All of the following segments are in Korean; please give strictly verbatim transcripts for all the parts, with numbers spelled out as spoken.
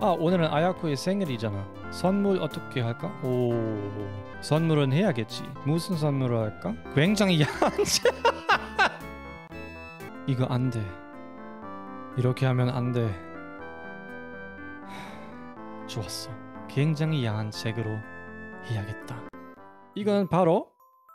아, 오늘은 아야코의 생일이잖아. 선물 어떻게 할까? 오, 선물은 해야겠지. 무슨 선물을 할까? 굉장히 야한데. 이거 안 돼. 이렇게 하면 안 돼. 좋았어. 굉장히 야한 책으로 해야겠다. 이건 바로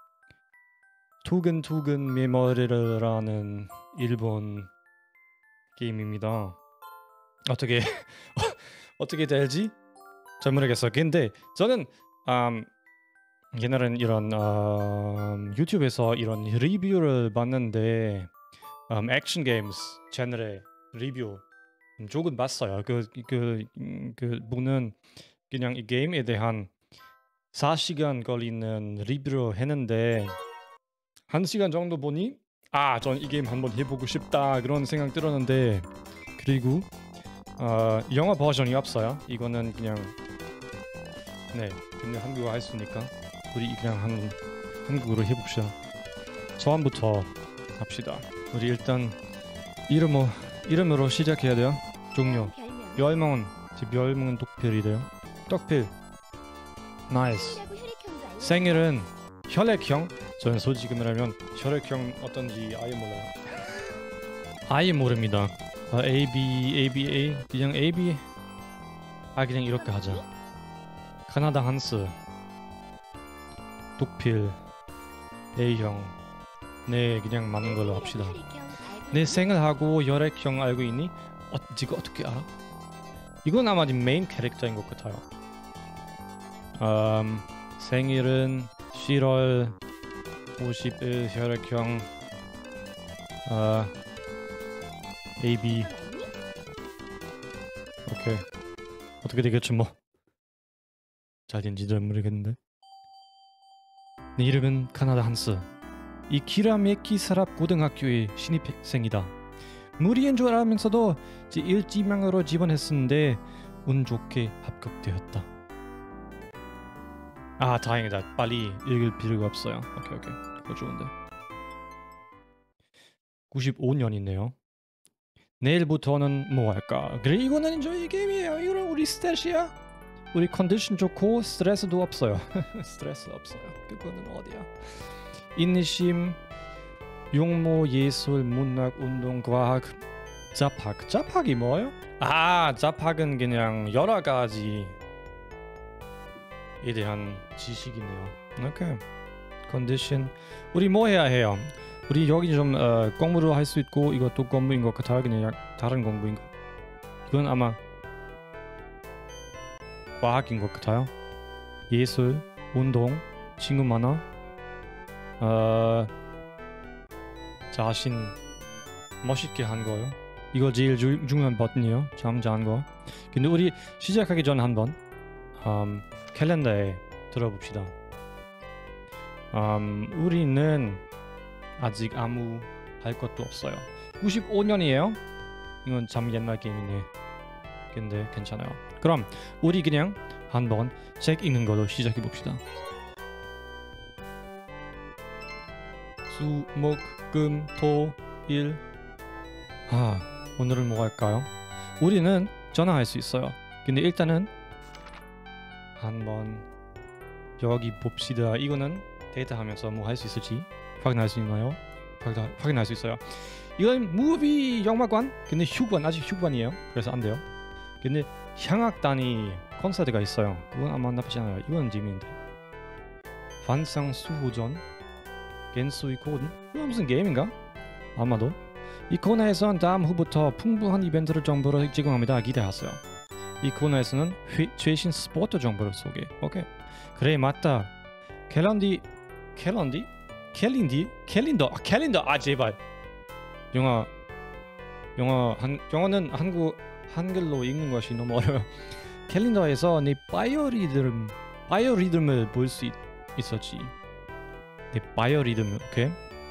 두근두근 메모리라는 일본 게임입니다. 어떻게 어떻게 될지 잘 모르겠어. 근데 저는 음, 옛날엔 이런 음, 유튜브에서 이런 리뷰를 봤는데 음, 액션 게임스 채널의 리뷰 음, 조금 봤어요. 그, 그, 음, 그 분은 그냥 이 게임에 대한 사 시간 걸리는 리뷰를 했는데 한 시간 정도 보니 아, 전 이 게임 한번 해보고 싶다 그런 생각 들었는데 그리고 어, 영어 버전이 없어요. 이거는 그냥 네, 근데 한국어 할 수 있으니까 우리 그냥 한, 한국어로 해봅시다. 처음부터 합시다. 우리 일단 이름으로, 이름으로 시작해야 돼요. 종료. 멸망은 멸망은 독필이 돼요. 독필. 나이스. 생일은 혈액형. 저는 솔직히 말하면 혈액형 어떤지 아예 몰라요. 아예 모릅니다. 아, A, B, A, B, A 그냥 A, B 아 그냥 이렇게 하자. 카나다 한스 독필 A형 네 그냥 맞는 걸로 합시다. 내 생일하고 혈액형 알고 있니? 어, 지금 어떻게 알아? 이건 아마 메인 캐릭터인 것 같아요. 음, 생일은 칠월 오십일 혈액형 어, A, B 오케이 어떻게 되겠지 뭐. 잘 된지 잘 모르겠는데. 내 이름은 카나다 한스. 이 키라메키 사랍 고등학교의 신입생이다. 무리인 줄 알면서도 일지망으로 지원했었는데 운 좋게 합격되었다. 아 다행이다. 빨리 읽을 필요가 없어요. 오케이 오케이 그거 좋은데. 구십오 년이네요. 내일부터는 뭐 할까? 그래 이거는 저희 게임이에요. 이거는 우리 스탯이야. 우리 컨디션 좋고 스트레스도 없어요. 스트레스 없어요. 그거는 어디야? 인내심, 용모, 예술, 문학, 운동, 과학, 잡학. 잡학이 뭐예요? 아 잡학은 그냥 여러 가지에 대한 지식이네요. 오케이. 컨디션. 우리 뭐 해야 해요? 우리 여기 좀 어, 공부를 할 수 있고 이것도 공부인 것 같아요. 그냥 다른 공부인 것. 이건 아마 과학인 것 같아요. 예술, 운동, 친구 만나, 어, 자신 멋있게 한 거요. 이거 제일 주, 중요한 버튼이요. 참 잘한 거. 근데 우리 시작하기 전 한번 음, 캘린더에 들어봅시다. 음, 우리는 아직 아무 할 것도 없어요. 구십오 년이에요. 이건 참 옛날 게임이네. 근데 괜찮아요. 그럼 우리 그냥 한번 책 읽는 걸로 시작해 봅시다. 수, 목, 금, 토, 일. 아, 오늘은 뭐 할까요? 우리는 전화할 수 있어요. 근데 일단은 한번 여기 봅시다. 이거는 데이트하면서 뭐 할 수 있을지 확인할 수 있나요? 확인, 확인할 수 있어요. 이건 무비 영화관. 근데 휴관 아직 휴관이에요. 그래서 안 돼요. 근데 향악단이 콘서트가 있어요. 그건 아마 나쁘지 않아요. 이건 재미있는데. 환상 수호전 겐소이 코든? 이건 무슨 게임인가? 아마도. 이 코너에서는 다음 후부터 풍부한 이벤트를 정보로 제공합니다. 기대하세요. 이 코너에서는 회, 최신 스포츠 정보를 소개. 오케이. 그래 맞다. 캘런디 캘런디? 캘린디? 캘린더. 아, 캘린더. 아 제발. 영어 영어 한 영어는 한국 한글로 읽는 것이 너무 어려워. 캘린더에서 내 바이오리듬 바이오리듬을 볼 수 있었지. 내 바이오리듬. 오케이.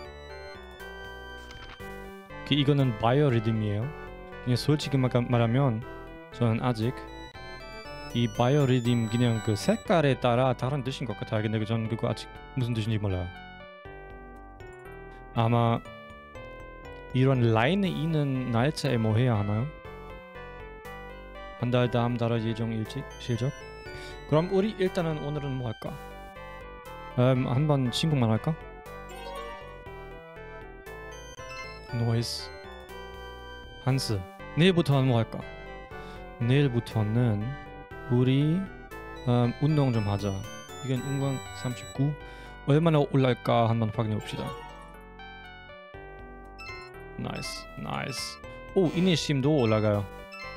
그 이거는 바이오리듬이에요. 그냥 솔직히 말하면 저는 아직 이 바이오리듬 그냥 그 색깔에 따라 다른 뜻인 것 같아요. 근데 저는 그거 아직 무슨 뜻인지 몰라요. 아마 이런 라인에 있는 날짜에 뭐 해야 하나요? 한 달 다음 달에 예정 일찍 실적. 그럼 우리 일단은 오늘은 뭐 할까? 음, 한번 친구만 할까? 노이스. 한스. 내일부터는 뭐 할까? 내일부터는 우리 음, 운동 좀 하자. 이건 운동 삼십구. 얼마나 올라갈까 한번 확인해 봅시다. 나이스, 나이스. 오, 이니심도 올라가요.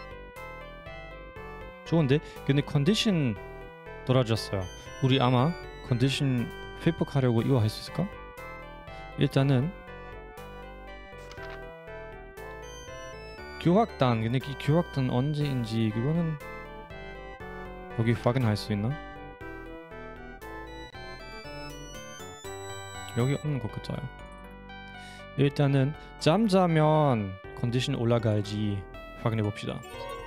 좋은데? 근데 컨디션 떨어졌어요. 우리 아마 컨디션 회복하려고 이거 할 수 있을까? 일단은 교학단. 근데 이 교학단 언제인지 그거는 여기 확인할 수 있나? 여기 없는 것 같아요. 일단은 잠자면 컨디션 올라갈지 확인해 봅시다.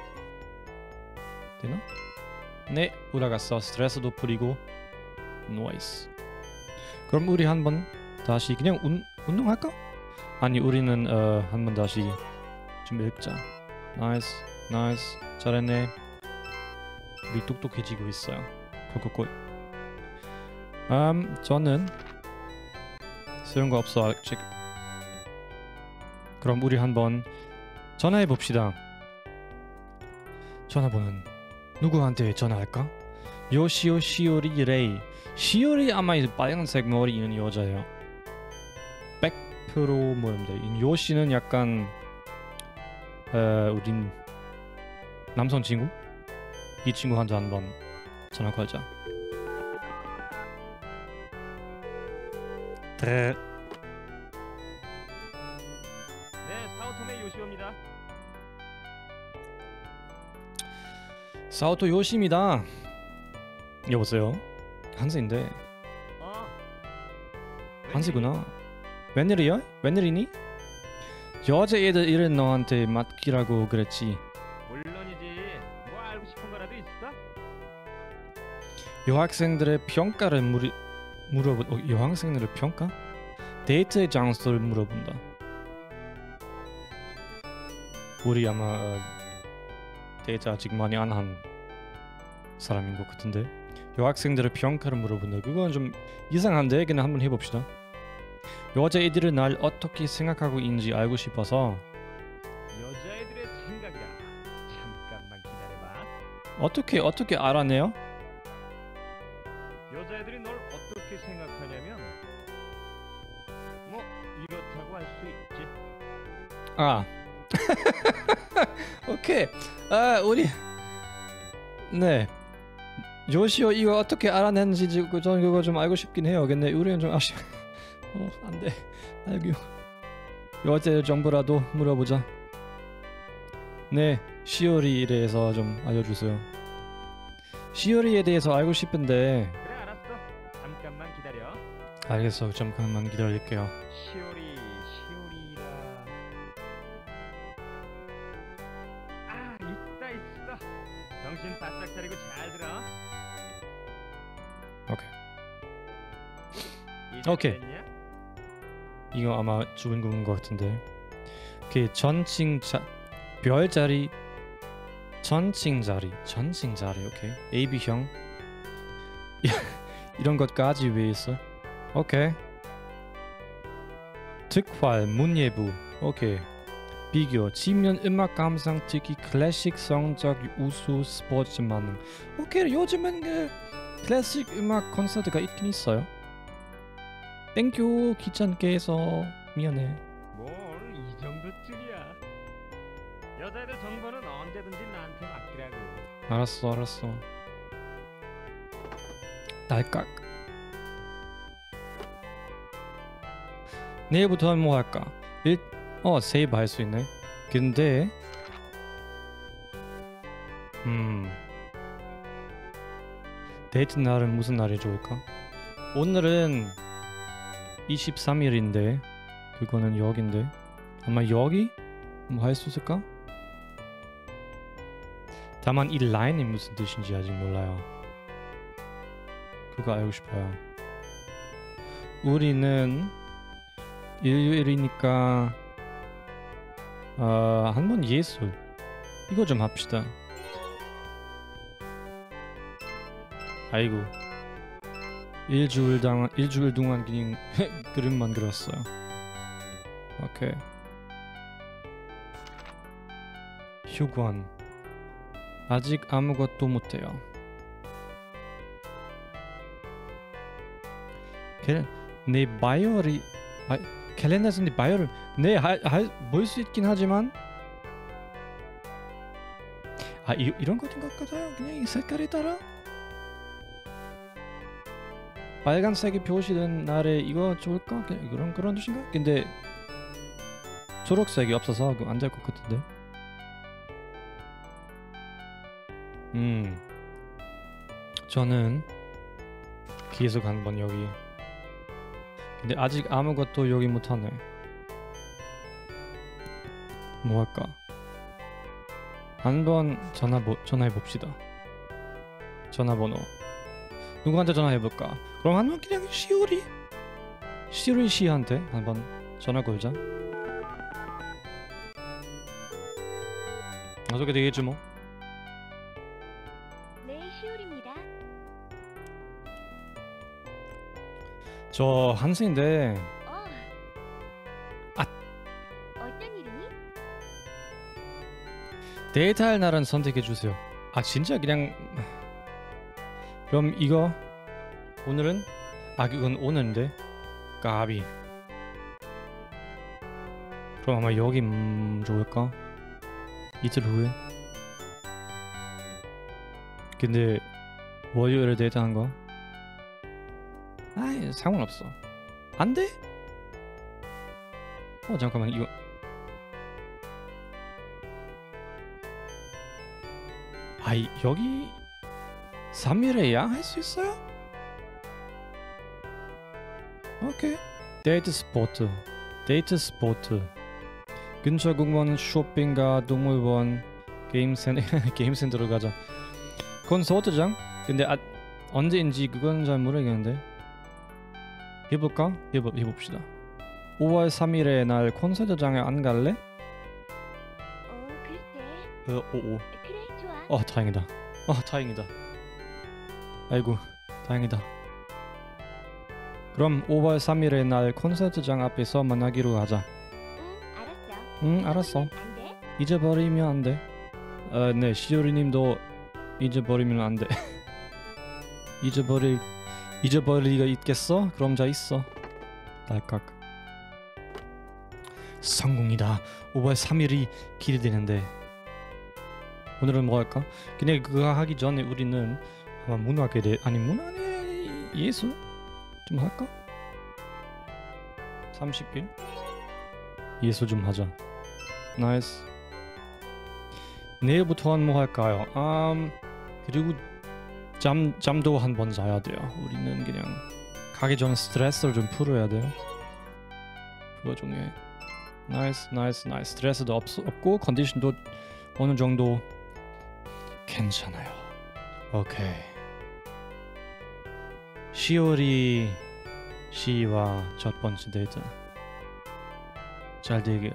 되나? 네, 올라갔어. 스트레스도 풀리고. 노이스. 그럼 우리 한번 다시 그냥 운, 운동할까? 아니, 우리는 어, 한번 다시 좀 읽자. 나이스, 나이스. 잘했네. 우리 똑똑해지고 있어요. 콜콜콜. 음, 저는 쓰는 거 없어 아직. 그럼 우리 한번 전화해 봅시다. 전화번호는 누구한테 전화할까? 요시오 시오리 레이. 시오리 아마 이 빨간색 머리 있는 여자예요. 백 퍼센트 모릅니다. 요시는 약간 어, 우린 남성 친구? 이 친구한테 한번 전화 걸자. 네, 사오톰의 요시오입니다. 사오토 요시입니다. 여보세요? 한스인데. 어. 한스구나. 웬일이야? 웬일이니? 여자애들 이런 너한테 맡기라고 그랬지. 물론이지. 뭐 알고 싶은 거라도 있어? 여학생들의 평가를 물이, 물어보... 어, 여학생들의 평가? 데이트의 장소를 물어본다. 우리 아마 어, 데이트 아직 많이 안 한 사람인 것 같은데. 여학생들의 평가를 물어본다. 그건 좀 이상한데 그냥 한번 해봅시다. 여자애들은 날 어떻게 생각하고 있는지 알고 싶어서. 여자애들의 생각이야. 잠깐만 기다려봐. 어떻게 어떻게 알아내요? 여자애들이 널 어떻게 생각하냐면 뭐 이렇다고 할 수 있지. 아 오케이. 아 우리 네 요시오 이거 어떻게 알아냈는지 저는 그거 좀 알고 싶긴 해요. 근데 우리는 좀 아쉬워. 어 안돼. 알고 여자애 정보라도 물어보자. 네 시오리에 대해서 좀 알려주세요. 시오리에 대해서 알고 싶은데. 그래 알았어. 잠깐만 기다려. 알겠어. 잠깐만 기다릴게요. 시오리 시오리라. 아 있다 있어. 정신 바짝 차리고 잘 들어. 오케이. 이제 오케이. 됐냐? 이거 아마 주인공인 것 같은데. 오케이. 전칭자 별자리 전칭자리 전칭자리 오케이. 에이비형 이런 것까지 왜 있어? 오케이. 득활 문예부 오케이. 비교 지면 음악 감상 특히 클래식 성적 우수 스포츠 만능. 오케이. 요즘은 그 클래식 음악 콘서트가 있긴 있어요. 땡큐 귀찮게 해서 미안해. 뭘 이 정도쯤이야. 여자애들 정보는 언제든지 나한테 맡기라고. 알았어 알았어. 날깍. 내일부터는 뭐 할까? 일... 어 세이브 할 수 있네. 근데 음 데이트 날은 무슨 날이 좋을까? 오늘은 이십삼 일인데 그거는 여기인데 아마 여기? 뭐 할 수 있을까? 다만 이 라인이 무슨 뜻인지 아직 몰라요. 그거 알고 싶어요. 우리는 일요일이니까 어, 한번 예술 이거 좀 합시다. 아이고. 일주일 동안 일주일 동안 그냥 그림만 그렸어요. 오케이. 휴관. 아직 아무것도 못해요. 걔, 내 바이올이 바, 캘린더에서 내 바이올을 네볼 수 있긴 하지만 아 이, 이런 것인 것 같아요. 그냥 이 색깔에 따라 빨간색이 표시된 날에 이거 좋을까? 그런 그런 뜻인가? 근데 초록색이 없어서 안 될 것 같은데. 음, 저는 계속 한번 여기. 근데 아직 아무것도 여기 못하네. 뭐 할까? 한번 전화 보, 전화해 봅시다. 전화번호. 누구한테 전화해볼까? 그럼 한번 그냥 시오리 시오리 씨한테 한번 전화 걸자. 어떻게 되겠지 뭐. 네, 시오리입니다. 저 한승인데. 어. 아. 어떤 일이니? 데이트할 날은 선택해 주세요. 아 진짜 그냥. 그럼 이거 오늘은 아 이건 오늘인데 까비. 그럼 아마 여기 음, 좋을까? 이틀 후에. 근데 월요일에 데이트한 거? 아이 상관없어. 안 돼? 어 잠깐만 이거. 아이 여기 삼 일에 예약할 수 있어요? 오케이. 데이트 스포트. 데이트 스포트. 근처 공원 쇼핑과 동물원 게임센터 게임센터로 가자. 콘서트장? 근데 아, 언제인지 그건 잘 모르겠는데. 해볼까? 해보, 해봅시다. 오월 삼일에 날 콘서트장에 안 갈래? 어, 글쎄. 어, 오오. 그래, 좋아. 어 다행이다. 어 다행이다. 아이고 다행이다. 그럼 오월 삼일에 날 콘서트장 앞에서 만나기로 하자. 응, 알았어. 응 알았어. 안 돼? 잊어버리면 안 돼. 어, 네 시오리님도 잊어버리면 안 돼. 잊어버릴 잊어버릴 리가 있겠어? 그럼 자 있어. 날깍. 성공이다. 오월 삼일이 기대되는데. 오늘은 뭐 할까? 그냥 그거 하기 전에 우리는 아마 문화에 대해 아니 문화에 예술 좀 할까? 삼십 일 예술 좀 하자. 나이스. 내일부터는 뭐 할까요? 음 그리고 잠 잠도 한 번 자야 돼요. 우리는 그냥 가기 전에 스트레스를 좀 풀어야 돼요. 그거 중요해. 나이스 나이스 나이스. 스트레스도 없, 없고 컨디션도 어느 정도 괜찮아요. 오케이. 시오리 씨와 첫 번째 데이트 잘 되길.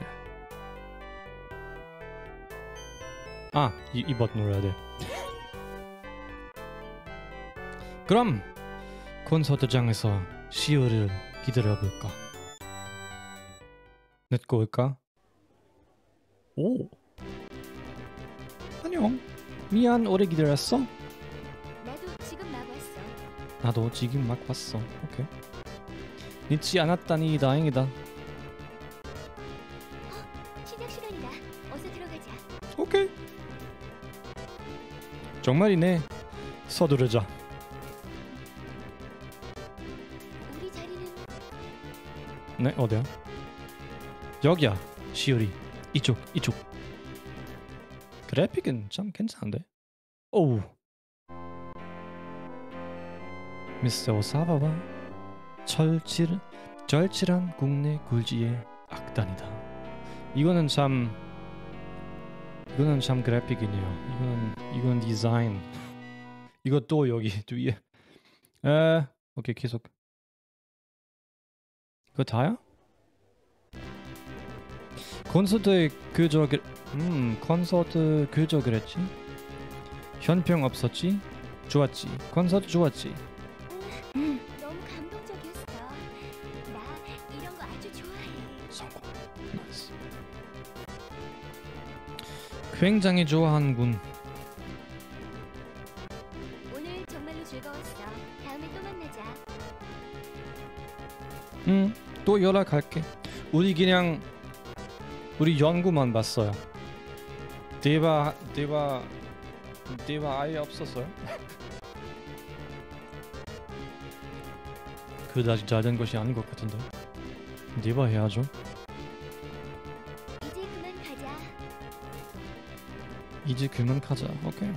아, 이, 이 버튼 눌러야 돼. 그럼 콘서트장에서 시오리를 기다려볼까? 늦고 올까? 오. 안녕. 미안 오래 기다렸어? 나도 지금 막 왔어. 나도 지금 막 왔어. 오케이. 늦지 않았다니 다행이다. 시작 시간이다. 어서 들어가자. 오케이. 정말이네. 서두르자. 우리 자리는 네 어디야? 여기야. 시오리. 이쪽 이쪽. 그래픽은 참 괜찮은데. 오우. 미스터 오사바와 철칠 절칠한 국내 굴지의 악단이다. 이거는 참 이거는 참 그래픽이네요. 이건 이건 디자인. 이것도 여기 뒤에. 에 오케이 계속. 그거 다야? 콘서트 그저 그, 음 콘서트 그저 그랬지. 현평 없었지. 좋았지. 콘서트 좋았지. 응, 너무 감동적이었어. 나 이런 거 아주 좋아해. 성공. 나이스. 굉장히 좋아하는군. 오늘 정말로 즐거웠어. 다음에 또 만나자. 응. 또 연락할게. 우리 그냥 우리 연구만 봤어요. 대화 대화 대화 아예 없었어요. 그다지 잘된 것이 아닌 것 같은데. 대화 해야죠. 이제 그만 가자. 이제 그만 가자. 오케이.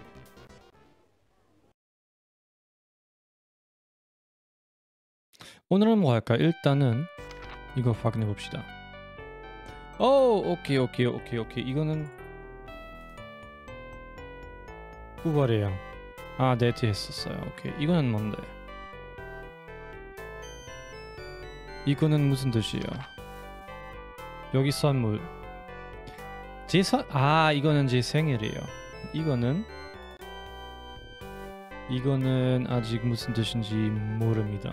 오늘은 뭐 할까? 일단은 이거 확인해 봅시다. 오, 오케이 오케이 오케이 오케이. 이거는 구걸이에요. 아, 네트 했었어요. 오케이. 이거는 뭔데? 이거는 무슨 뜻이에요? 여기 선물. 제 선, 아, 이거는 제 생일이에요. 이거는 이거는 아직 무슨 뜻인지 모릅니다.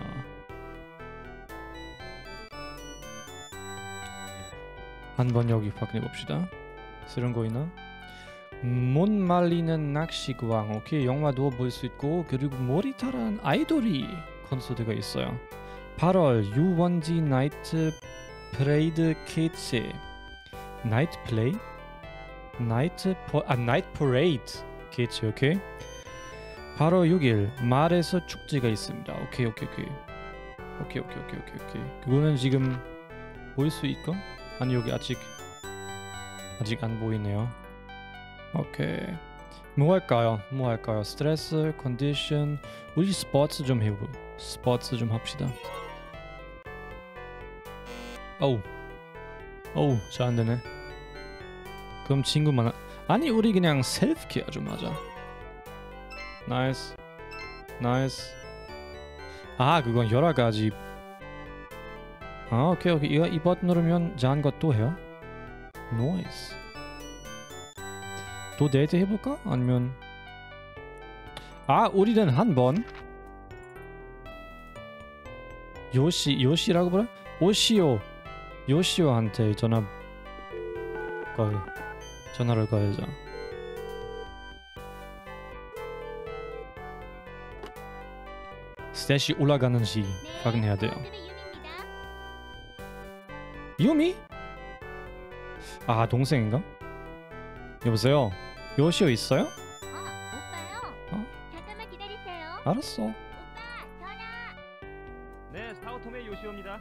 한번 여기 확인해 봅시다. 쓰는 거 있나? 못 말리는 낚시광. 오케이. 영화도 볼 수 있고, 그리고 머리타란 아이돌이 콘서트가 있어요. 팔월 유원지 나이트 프레이드 케이츠. 나이트 플레이? 나이트 포, 아 나이트 퍼레이드 케이츠. 오케이. 팔월 육일 말에서 축제가 있습니다. 오케이 오케이 오케이 오케이 오케이 오케이 오케이 오케이. 그거는 지금 볼 수 있고? 아니 여기 아직 아직 안 보이네요. 오케이. 뭐 할까요? 뭐 할까요? 스트레스, 컨디션. 우리 스포츠 좀 해보. 스포츠 좀 합시다. 어우. 어우, 잘 안 되네. 그럼 친구만 하... 아니 우리 그냥 셀프 케어 좀 하자. 나이스. 나이스. 아, 그건 여러 가지. 아, 오케이 오케이. 이거 이 버튼 누르면 작은 것도 해요. 나이스. 또 데이트 해볼까? 아니면 아, 우리는 한번 요시 요시라고 부르? 오시오 요시오한테 전화 걸 전화를 걸자. 스탯이 올라가는지 확인해야 돼요. 유미? 아, 동생인가? 여보세요? 요시오 있어요? 어, 오빠요. 어? 잠깐만 기다리세요. 알았어. 오빠, 전화. 네, 스타우톰의 요시오입니다.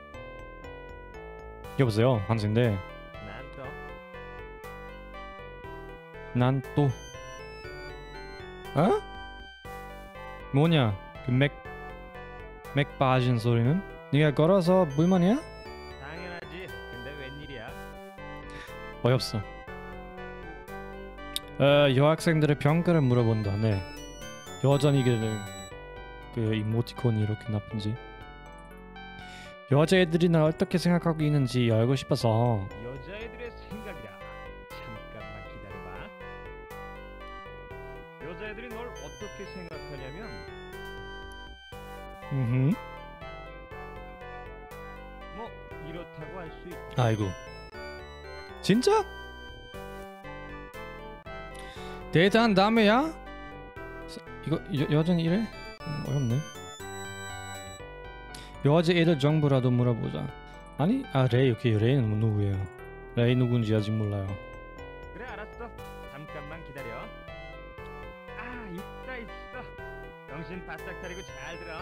여보세요? 한승인데 난 또 난 또 어? 뭐냐? 그 맥 맥 빠진 소리는? 네가 걸어서 물만이야? 당연하지. 근데 웬일이야? 어이없어. 어, 여학생들의 평가를 물어본다. 네. 여전히 그, 그 이모티콘이 이렇게 나쁜지. 여자애들이 날 어떻게 생각하고 있는지 알고 싶어서. 여자애들의 생각이라. 잠깐만 기다려봐. 여자애들이 널 어떻게 생각하냐면 음. 뭐 이렇다고 할 수 있지. 아이고. 진짜? 데이트한 다음에야? 이거 여, 여전히 이래? 음, 어렵네. 여자애들 정보라도 물어보자. 아니, 아 레이. 오케이. 레이는 누구예요? 레이 누군지 아직 몰라요. 그래 알았어. 잠깐만 기다려. 아 있다 있어. 정신 바짝 차리고 잘 들어.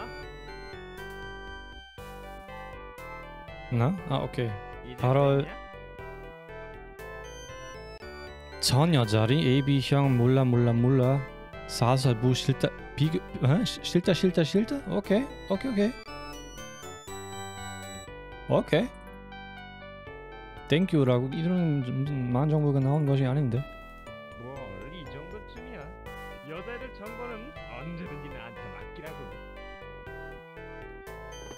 나? 아, 오케이. 이제 바로- 됐냐? 전 여자리 에이비형 몰라 몰라 몰라 사설부 싫다 비교 어? 시- 싫다 싫다 싫다. 오케이 오케이 오케이 오케이 땡큐라고 이런 무슨 만정부가 나온 것이 아닌데. 뭘 이 정도쯤이야. 여자애들 정보는 언제든지 나한테 맡기라고.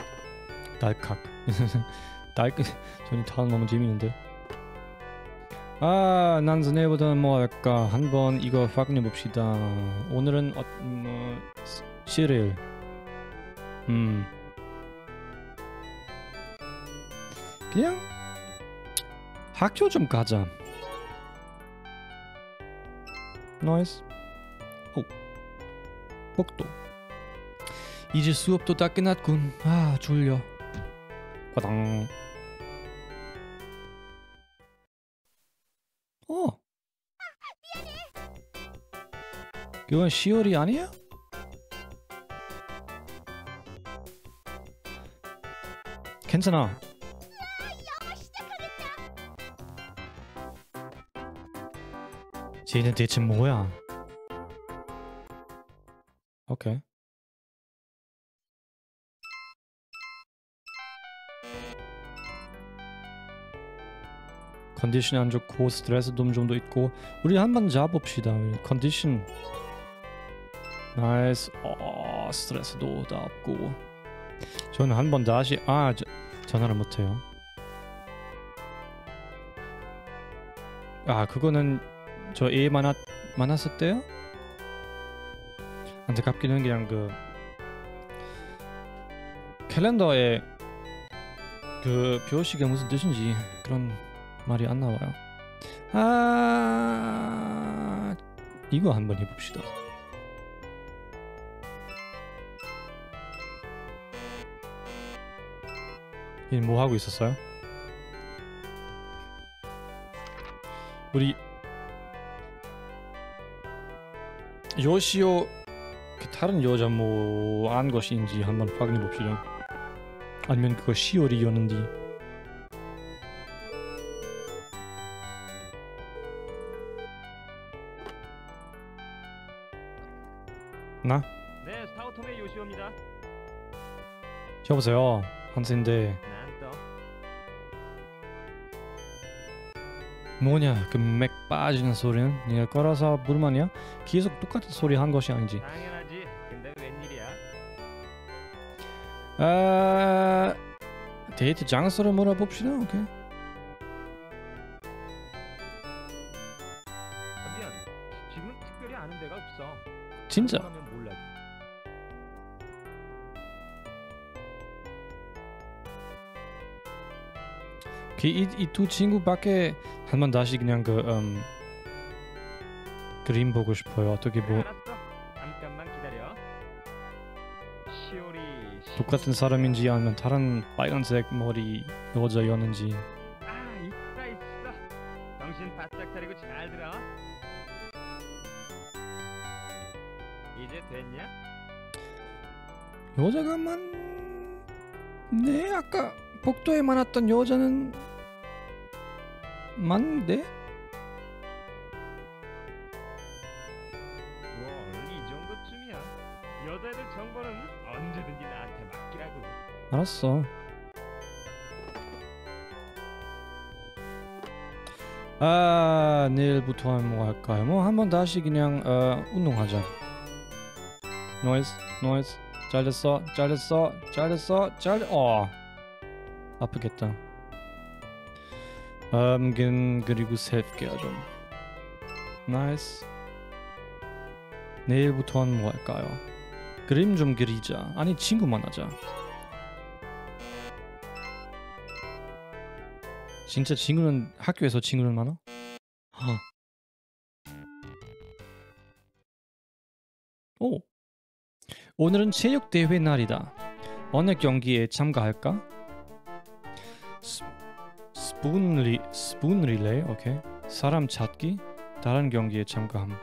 날칵. 날칵. 전이 다 너무 재밌는데. 아, 난 전에보다는 뭐 할까? 한번 이거 확인해 봅시다. 오늘은 어, 뭐 칠일. 음. 그냥 학교 좀 가자. 나이스. 오. 복도. 이제 수업도 다 끝났군. 아, 졸려. 과당. 어. 그건 시월이 아니야? 괜찮아. 쟤는 대체 뭐야? 오케이. 컨디션이 안 좋고 스트레스 좀 좀도 있고 우리 한번 잡읍시다. 우리 컨디션 나이스. 어, 스트레스도 다 없고 저는 한번 다시 아 저, 전화를 못해요. 아 그거는 저 애 많았 많았을 때요? 안타깝기는 그냥 그 캘린더에 그 표시가 무슨 뜻인지 그런 말이 안 나와요. 아 이거 한번 해봅시다. 이 뭐 하고 있었어요? 우리 요시오 그 다른 여자 뭐 안 것인지 한번 확인해 봅시다. 아니면 그거 시월이었는지. 나? 네, 스타우톰의 요시오입니다. 여보세요. 한세인데 난 또 뭐냐 그 맥 빠지는 소리는 네가 걸어서 불만이야? 계속 똑같은 소리 한 것이 아니지. 당연하지. 근데 웬일이야? 아 데이트 장소를 물어봅시다. 오케이. 아, 미안. 지금은 특별히 아는 데가 없어. 진짜? 그러면 몰라지. 이이 두 친구밖에 한번 다시 그냥 그 음, 그림 보고 싶어요. 어떻게 그래, 뭐 알았어. 잠깐만 기다려. 시오리. 똑같은 사람인지 아니면 다른 빨간색 머리 여자였는지. 아, 있다 있어. 정신 바짝 차리고 잘 들어. 이제 됐냐? 여자가 만... 네 아까 복도에 많았던 여자는 맞는데? 뭘 이 정도쯤이야. 여자애들 정보는 언제든지 나한테 맡기라고. 알았어. 아 내일부터 뭐 할까요? 뭐 한번 다시 그냥 어, 운동하자. 노이즈 노이즈 잘됐어 잘됐어 잘됐어 잘 어 아프겠다. 음 근, 그리고 셀프케어 좀. 나이스. 내일부터는 뭐 할까요? 그림 좀 그리자. 아니 친구 만나자. 진짜 친구는 학교에서 친구는 많아? 하. 오. 오늘은 체육 대회 날이다. 어느 경기에 참가할까? 스, 스푼 리 스푼 릴레이. 오케이. 사람 찾기. 다른 경기에 참가함.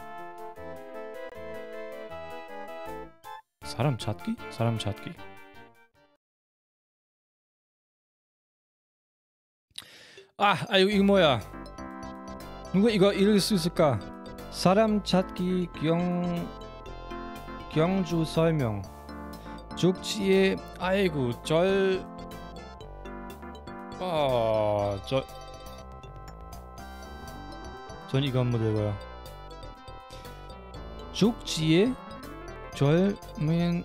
사람 찾기? 사람 찾기. 아, 아 이거, 이거 뭐야? 누가 이거 읽을 수 있을까? 사람 찾기 경 경주 설명. 죽지에 아이고 절 아, 저 전 이거 한번 읽어요. 죽지에 젊은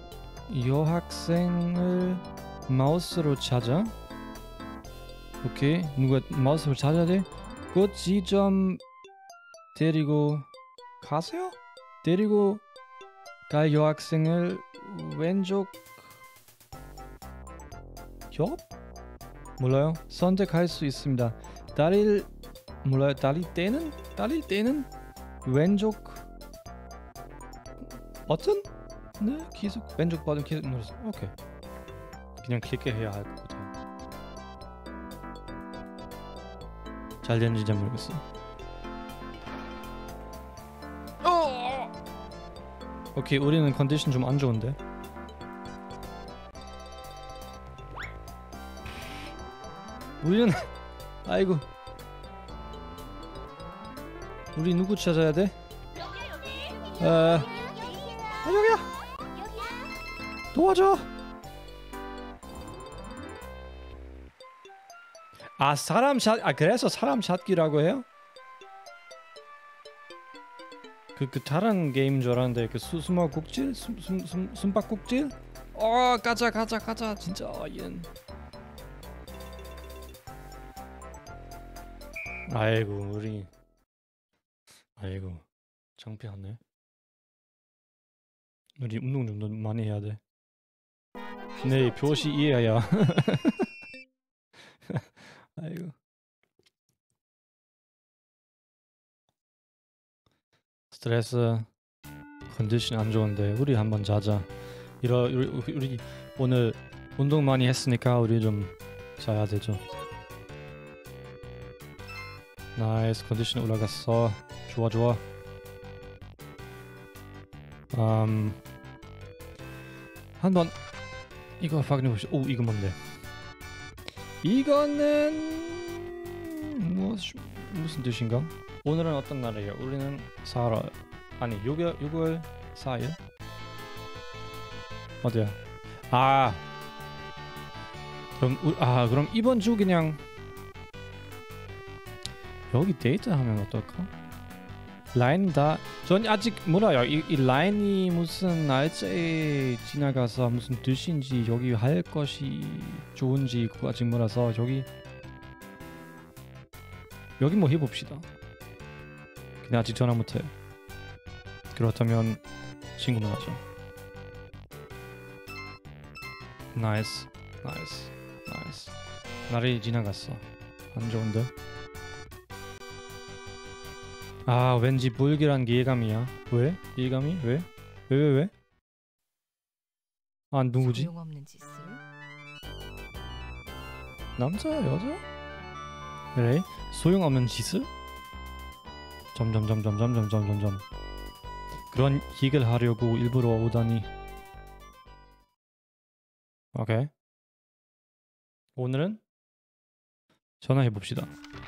여학생을 마우스로 찾아. 오케이. 누가 마우스로 찾아야 돼? 꽃이 좀 데리고 가세요? 데리고 갈 여학생을 왼쪽 옆? 몰라요. 선택할 수 있습니다. 다릴 몰라요. 다릴 때는? 다릴 때는 왼쪽 버튼? 네, 계속 왼쪽 버튼 계속 눌러서 오케이. 그냥 클릭해야 할 것 같아요. 잘 되는지 잘 모르겠어. 어! 오케이, 우리는 컨디션 좀 안 좋은데. 우리는 아이고. 우리 누구 찾아야 돼? 어, 아, 여기야. 도와줘. 아, 사람 찾, 아 그래서 사람 찾기라고 해요? 그, 그 다른 게임 줄 알았는데 그 수, 숨어국질? 숨, 숨, 숨, 숨바국질? 어, 가자 가자 가자 진짜 얘는. 아이고 우리 아이고 창피하네. 우리 운동 좀 더 많이 해야 돼. 네, 표시 이해야. 아이고. 스트레스 컨디션 안 좋은데 우리 한번 자자. 이러 우리, 우리 오늘 운동 많이 했으니까 우리 좀 자야 되죠. 나이스, 컨디션 올라갔어. 좋아 좋아. 음 한번 이거 확인해 봅시다. 오, 이거 뭔데? 이거는 뭐 무슨 뜻인가? 오늘은 어떤 날이에요? 우리는 사월 아니 육월 육월 사일 어디야? 아 그럼 우, 아 그럼 이번 주 그냥 여기 데이트하면 어떨까? 라인 다 전 아직 몰라요. 이, 이 라인이 무슨 날짜에 지나가서 무슨 뜻인지 여기 할 것이 좋은지 그거 아직 몰라서 여기 여기 뭐 해봅시다. 근데 아직 전화 못해. 그렇다면 친구는 하죠. 나이스 나이스 나이스. 날이 지나갔어. 안 좋은데? 아, 왠지 불길한 예감이야. 왜? 예감이? 왜? 왜 왜 왜? 아, 누구지? 소용없는 짓을. 남자야 여자? 그래? 소용없는 짓을? 점점점점점점점점점 그런 얘기를 하려고 일부러 오다니. 오케이. 오늘은 전화해봅시다.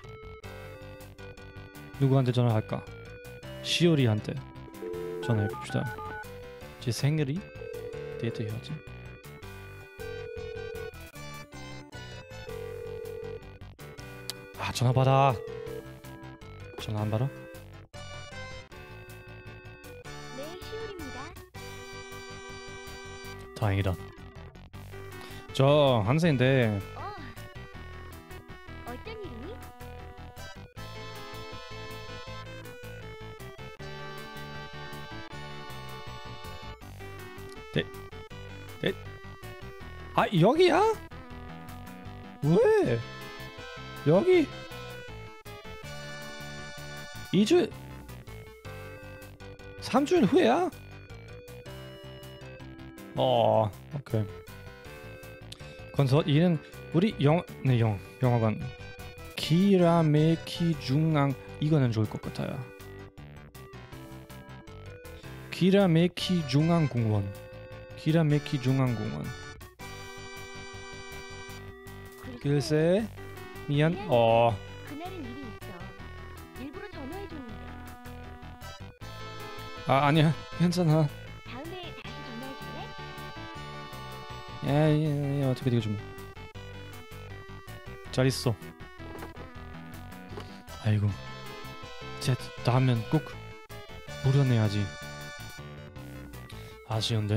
누구한테 전화할까? 시오리한테 전화해봅시다. 제 생일이 데이트 해야지. 아, 전화 받아. 전화 안 받아? 네, 시울입니다. 다행이다. 저 한세인데 어, 어떤 일이니? 아, 여기야? 왜? 여기 이 주 삼 주일 후야? 어, 오케이. 건설 이는 우리 영, 네, 영, 영화관 기라메키 중앙 이거는 좋을 것 같아요. 기라메키 중앙공원. 기라메키 중앙공원. 글쎄, 미안. 어. 그날은 일이 있어. 일부러 전화해줬는데. 아, 아니야. 괜찮아. 다음에 다시 전화해줄래? 야, 야, 야, 어떻게 되지 뭐. 잘 있어. 아이고. 쟤 다음엔 꼭 물어내야지. 아쉬운데.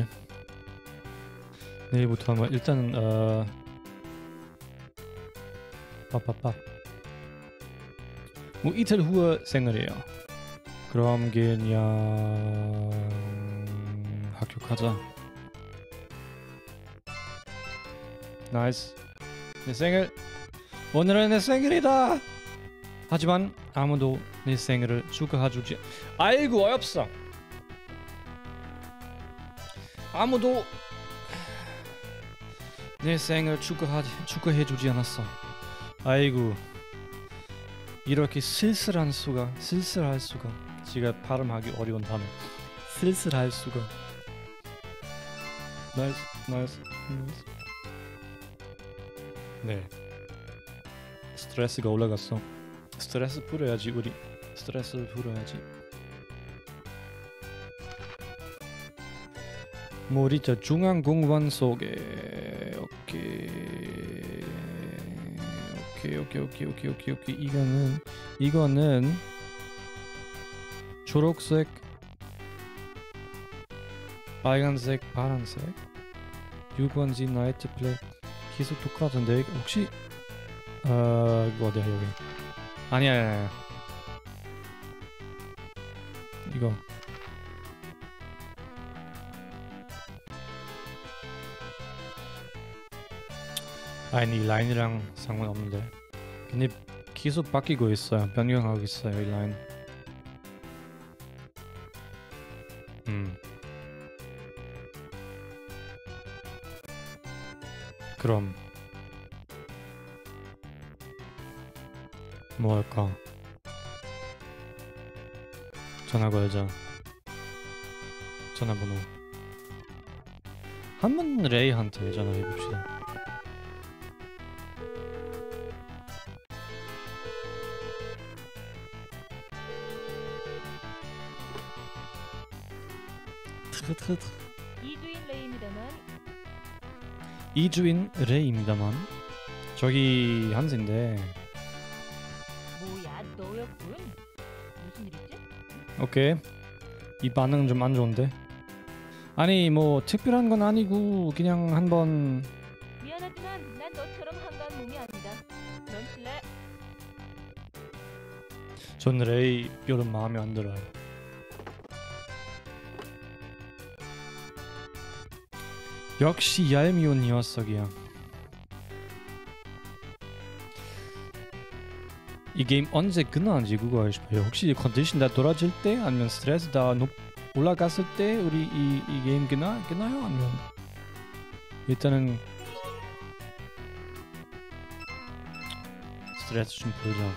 내일부터 뭐 일단은 어. 빠빠빠. 뭐 이틀 후에 생일이에요. 그럼 그냥 학교 가자. 나이스. 내 생일. 오늘은 내 생일이다. 하지만 아무도 내 생일을 축하해주지. 아이고 어엽어. 아무도 내 생일 축하하 축하해주지 않았어. 아이고. 이렇게 쓸쓸한 수가, 쓸쓸할 수가. 제가 발음하기 어려운 단어. 쓸쓸할 수가. 나이스, 나이스, 나이스. 네. 스트레스가 올라갔어. 스트레스 풀어야지 우리. 스트레스를 풀어야지. 모리자 중앙공원 속에. 오케이. 오케이 오케이 오케이 오케이 오케이 오케이. 이거는 이거는 초록색, 빨간색, 파란색. 유관지 나이트 플레이 계속 똑같은데 혹시 어 이거 어디야 여기? 아니야, 아니야, 아니야. 이거 아니 이 라인이랑 상관없는데 근데 계속 바뀌고 있어요. 변경하고 있어요 이 라인. 음 그럼 뭐 할까? 전화 걸자. 전화번호 한번 레이한테 전화해봅시다. 이주인 레이입니다만. 이주인 레이입니다만. 저기 한세인데. 뭐야 너였군. 무슨 일이지? 오케이. 이 반응 좀 안 좋은데. 아니 뭐 특별한 건 아니고 그냥 한번. 미안하지만 난 너처럼 한가한 몸이 아니다. 넌 실례. 전 레이 별로 마음에 안 들어요. 역시 얄미운 녀석이야. 이 게임 언제 끝나는지 그거 싶어요. 혹시 컨디션 다 돌아질 때 아니면 스트레스 다 높, 올라갔을 때 우리 이, 이 게임 끝나 끝나요? 아니면 일단은 스트레스 좀 풀자.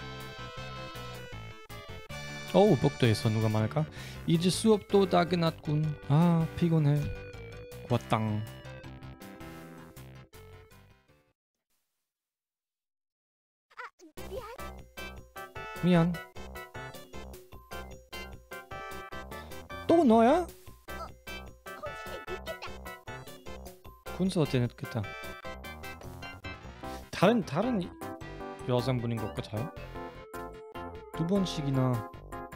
어우 복도에서 누가 말할까? 이제 수업도 다 끝났군. 아 피곤해. 왔당. 미안. 또 너야? 군수 어때 늦겠다. 다른 다른 여성분인 것 같아요. 두 번씩이나.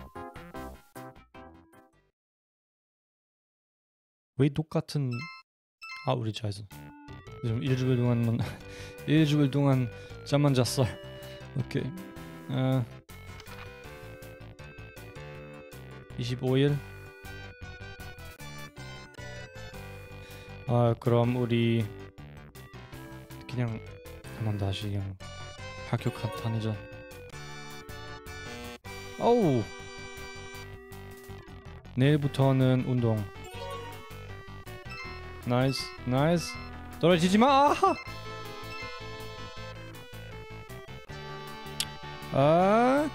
왜 똑같은 아 우리 자에서 지금 일주일 동안만 일주일 동안 잠만 잤어. 오케이. 아 이십오 일. 아 그럼 우리 그냥 한번 다시 그냥 학교 가 다니자. 어우 내일부터는 운동. 나이스 나이스. 떨어지지 마. 아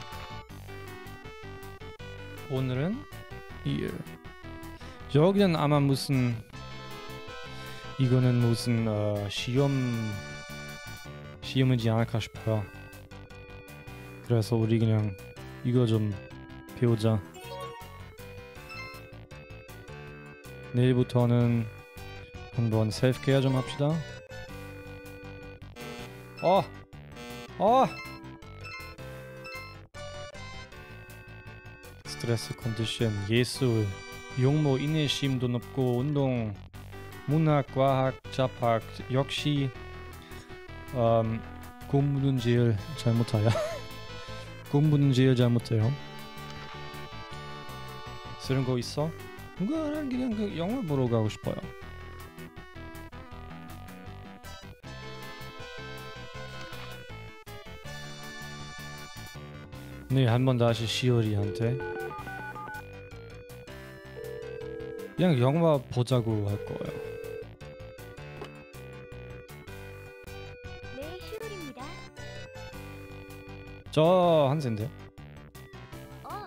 오늘은 이 여기는 아마 무슨 이거는 무슨 어, 시험 시험이지 않을까 싶어요. 그래서 우리 그냥 이거 좀 배우자. 내일부터는 한번 셀프 케어 좀 합시다. 어, 어. 스트레스 컨디션, 예술, 용모, 인내심도 높고 운동, 문학, 과학, 잡학 역시 음, 공부는 제일 잘 못해요. 공부는 제일 잘못해요. 쓰는 거 있어? 그거는 그냥 그 영화 보러 가고 싶어요. 네, 한 번 다시 시오리한테 그냥 영화 보자고 할 거예요. 네, 시울입니다. 저 한세인데요. 어.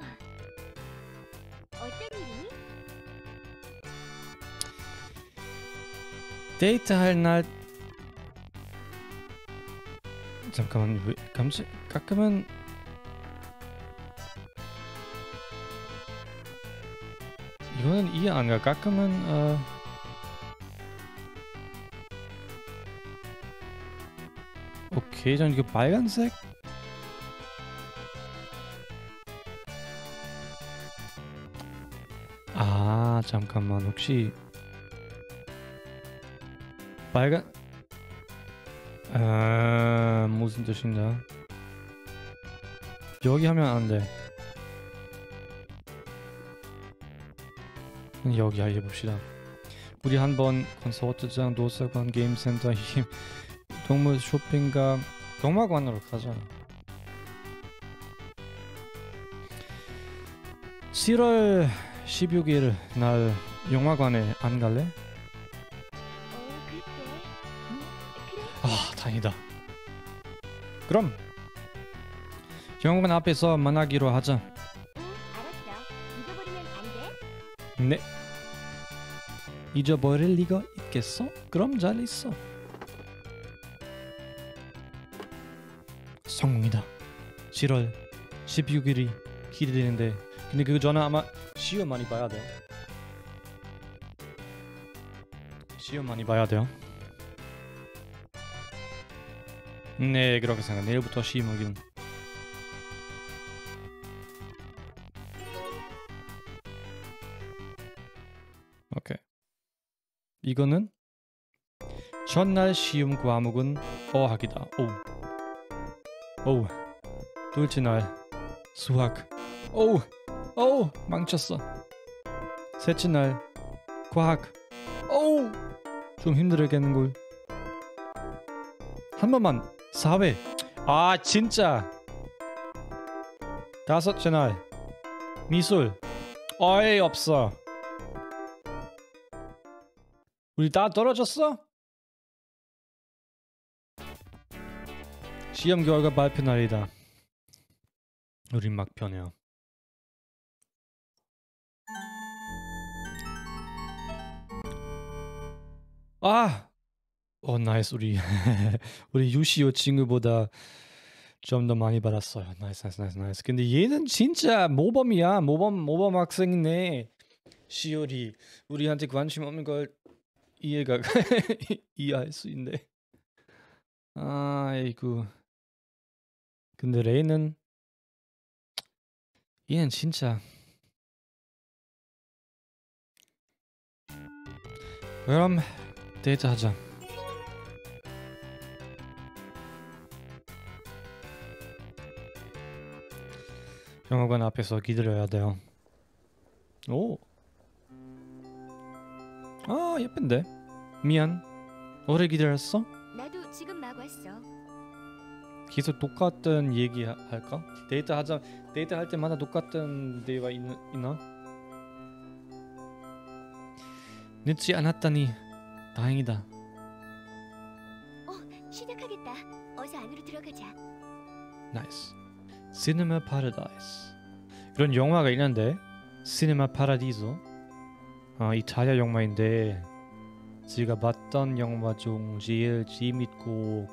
어떤 일이니? 데이트할 날 잠깐만 왜 감시 가끔은 이거는 이해 안 가. 가끔은 어 오케이 전 이거 빨간색 아 잠깐만 혹시 빨간 아 무슨 뜻인가? 여기 하면 안 돼. 여기 알려 봅시다. 우리 한번 콘서트장, 도서관, 게임센터, 힘, 동물 쇼핑가, 동물관으로 가자. 칠월 십육 일 날 영화관에 안 갈래? 어, 글쎄. 그래. 아 다행이다. 그럼 영화관 앞에서 만나기로 하자. 응, 알았어. 잊어버리면 안 돼? 네. 잊어버릴 리가 있겠어? 그럼 잘 있어. 성공이다. 칠월 십육 일이 기대되는데 근데 그 전에 아마 시험 많이 봐야 돼요. 시험 많이 봐야 돼요. 네 그렇게 생각. 내일부터 시험이긴. 오케이. 이거는 전날 시험 과목은 어학이다. 오. 오. 둘째 날 수학. 오. 오. 망쳤어. 셋째 날 과학. 오. 좀 힘들겠는걸. 한 번만 사회. 아 진짜. 다섯째 날 미술. 어이 없어. 우리 다 떨어졌어? 시험 결과 발표 날이다. 우린 막편이야. 아! 어 나이스. 우리 우리 유시오 친구보다 좀 더 많이 받았어요. 나이스 나이스 나이스 나이스. 근데 얘는 진짜 모범이야. 모범 모범 학생이네. 시오리 우리한테 관심 없는 걸 이해가 이해할 수 있네. 아이고. 근데 레이는 얘는 진짜 그럼 데이트하자. 영화관 앞에서 기다려야 돼요. 오. 아 예쁜데. 미안. 오래 기다렸어? 나도 지금 막 왔어. 계속 똑같은 얘기 하- 할까? 데이트 하자. 데이트 할 때마다 똑같은 대화 있, 있나? 늦지 않았다니 다행이다. 시작하겠다. 어서 안으로 들어가자. 나이스. 시네마 파라다이스. 이런 영화가 있는데 시네마 파라디소. 어, 이탈리아 영화인데 제가 봤던 영화 중 제일 재밌고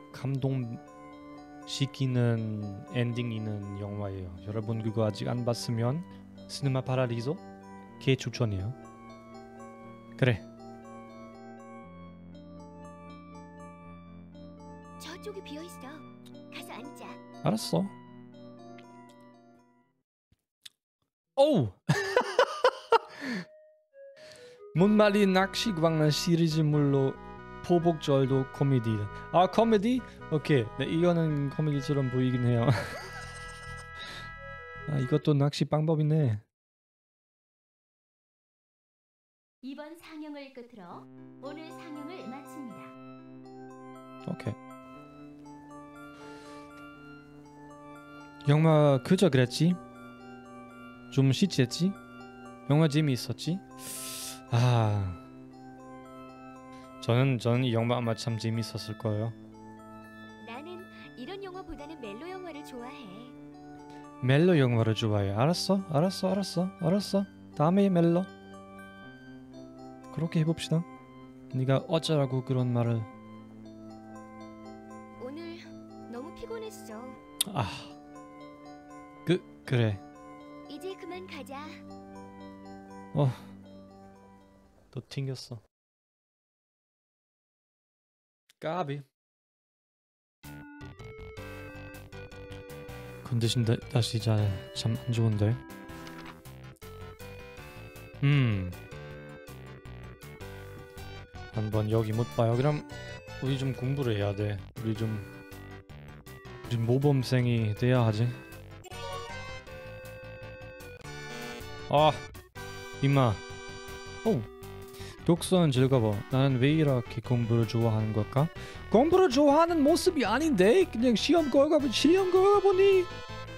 감동시키는 엔딩 있는 영화예요. 여러분 그거 아직 안 봤으면 시네마 파라디소 개 추천해요. 그래. 저쪽이 비어 있어. 가서 앉자. 알았어. 오! 문말리 낚시광란 시리즈물로 포복절도 코미디다. 아 코미디? 오케이. 네, 이거는 코미디처럼 보이긴 해요. 아 이것도 낚시 방법이네. 이번 상영을 끝으로 오늘 상영을 마칩니다. 오케이. 영화 그저 그랬지? 좀 시치했지? 영화 재미있었지? 아 저는 저는 이 영화 아마 참 재미있었을 거예요. 나는 이런 영화보다는 멜로 영화를 좋아해. 멜로 영화를 좋아해. 알았어, 알았어, 알았어, 알았어. 다음에 멜로. 그렇게 해봅시다. 네가 어쩌라고 그런 말을. 오늘 너무 피곤했어. 아, 그 그래. 이제 그만 가자. 어, 또 튕겼어. 까비. 컨디션 다, 다시 잘 참 안 좋은데. 음. 한번 여기 못 봐요. 그럼 우리 좀 공부를 해야 돼. 우리 좀 우리 모범생이 돼야 하지. 아, 임마. 오, 독서는 즐거워. 나는 왜 이렇게 공부를 좋아하는 걸까? 공부를 좋아하는 모습이 아닌데 그냥 시험 걸어가면 시험 걸어보니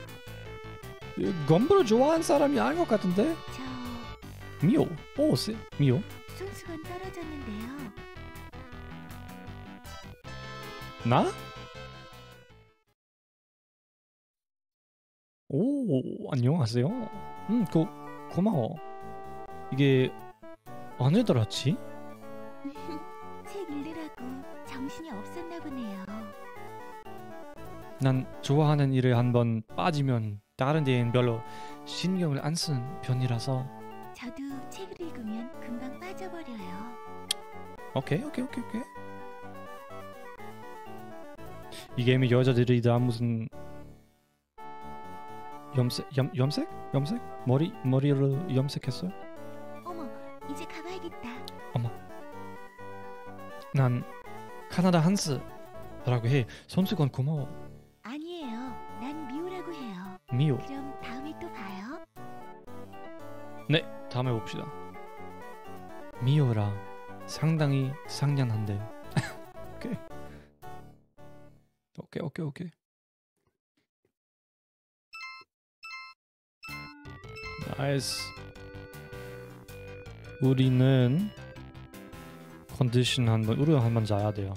공부를 좋아하는 사람이 아닌 것 같은데. 저 미호. 오, 세, 미호. 손수건 떨어졌는데요. 나? 오, 안녕하세요. 음, 고, 고마워. 이게 언제 들었지? 책 읽느라고 정신이 없었나 보네요. 난 좋아하는 일에 한번 빠지면 다른 데엔 별로 신경을 안 쓰는 편이라서. 저도 책을 읽으면 금방 빠져버려요. 오케이, 오케이, 오케이, 오케이. 이 게임의 여자들이 다 무슨 염색, 염, 염색? 염색? 머리, 머리를 염색했어요? 어머, 이제 가봐야겠다. 난 카나다 한스라고 해. 손수건 고마워. 아니에요. 난 미호라고 해요. 미호. 그럼 다음에 또 봐요. 네, 다음에 봅시다. 미호라 상당히 상냥한데. 오케이. 오케이, 오케이, 오케이. 나이스. 우리는 컨디션 한번 우리 한번 자야 돼요.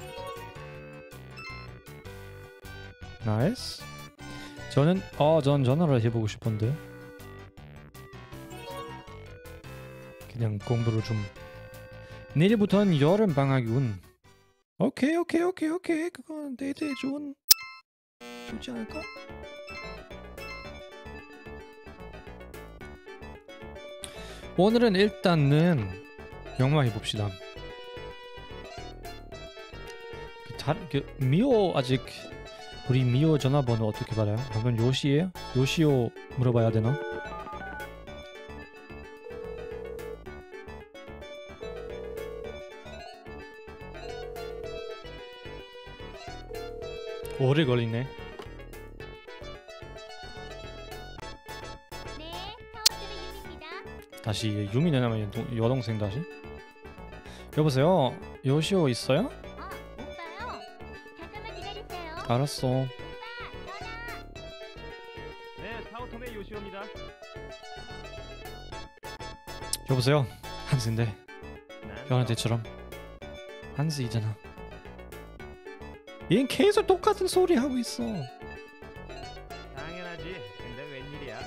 나이스. 저는 어, 전 전화를 해보고 싶은데. 그냥 공부를 좀. 내일부터는 여름 방학이군. 오케이, 오케이, 오케이, 오케이. 그건 데이트에 좋은 좋지 않을까? 오늘은 일단은 영화 해봅시다. 그, 다, 그 미호 아직 우리 미호 전화번호 어떻게 받아요? 방금 요시예요? 요시오 물어봐야 되나? 오래 걸리네. 네, 사원들의 유미입니다. 다시 유미네 나면 여동생 다시. 여보세요. 요시오 있어요? 어, 오빠요. 잠깐만 기다리세요. 알았어. 오빠, 전화. 네, 사오톰의 요시오입니다. 여보세요. 한스인데 난 현한테처럼 한스이잖아. 얘는 계속 똑같은 소리 하고 있어. 당연하지. 근데 웬일이야?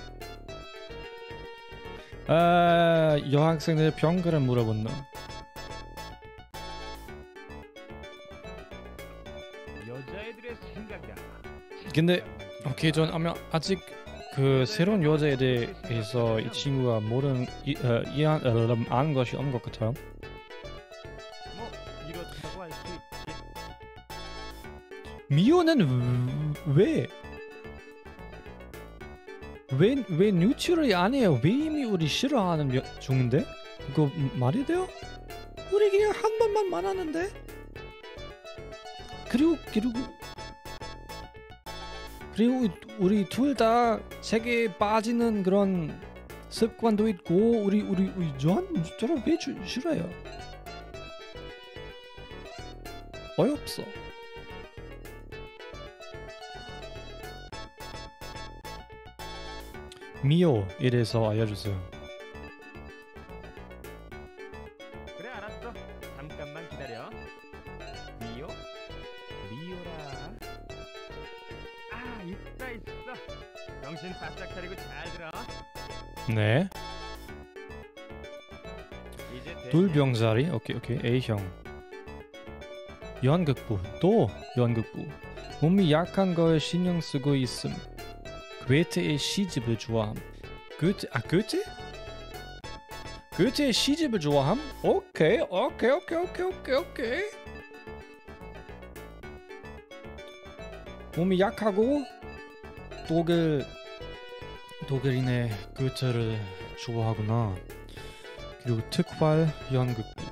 아, 여학생들 병그를 물어본 너. 여자애들의 생각이야. 근데 오케이, 전 아마 아직 그 새로운 여자에 대해서 이 친구가 모르는 이, 어, 이한 어, 아는 것이 없는 것 같아요. 뭐 이렇다고 할 수 있지. 미호는 왜? 왜, 왜 뉴트럴이 아니에요? 왜 이미 우리 싫어하는 명, 중인데? 그거 말이 돼요? 우리 그냥 한 번만 만났는데? 그리고 그리고 그리고 우리 둘 다 책에 빠지는 그런 습관도 있고 우리 우리 우리 저한 저를 왜 주- 싫어해요? 어이없어. 미오 이래서 알려주세요. 그래 알았어. 잠깐만 기다려. 미요? 미요라. 아 있다 있어. 정신 바짝 차리고 잘 들어. 네. 이제 대- 둘병자리 오케이 오케이 A형. 연극부 또 연극부. 몸이 약한 거에 신경 쓰고 있음. 괴테의 시집을 좋아함. 괴테 아 괴테? 괴테의 시집을 좋아함? 오케이 오케이 오케이 오케이 오케이 오케이. 몸이 약하고 독일 독일인의 괴테를 좋아하구나. 그리고 특활 연극부.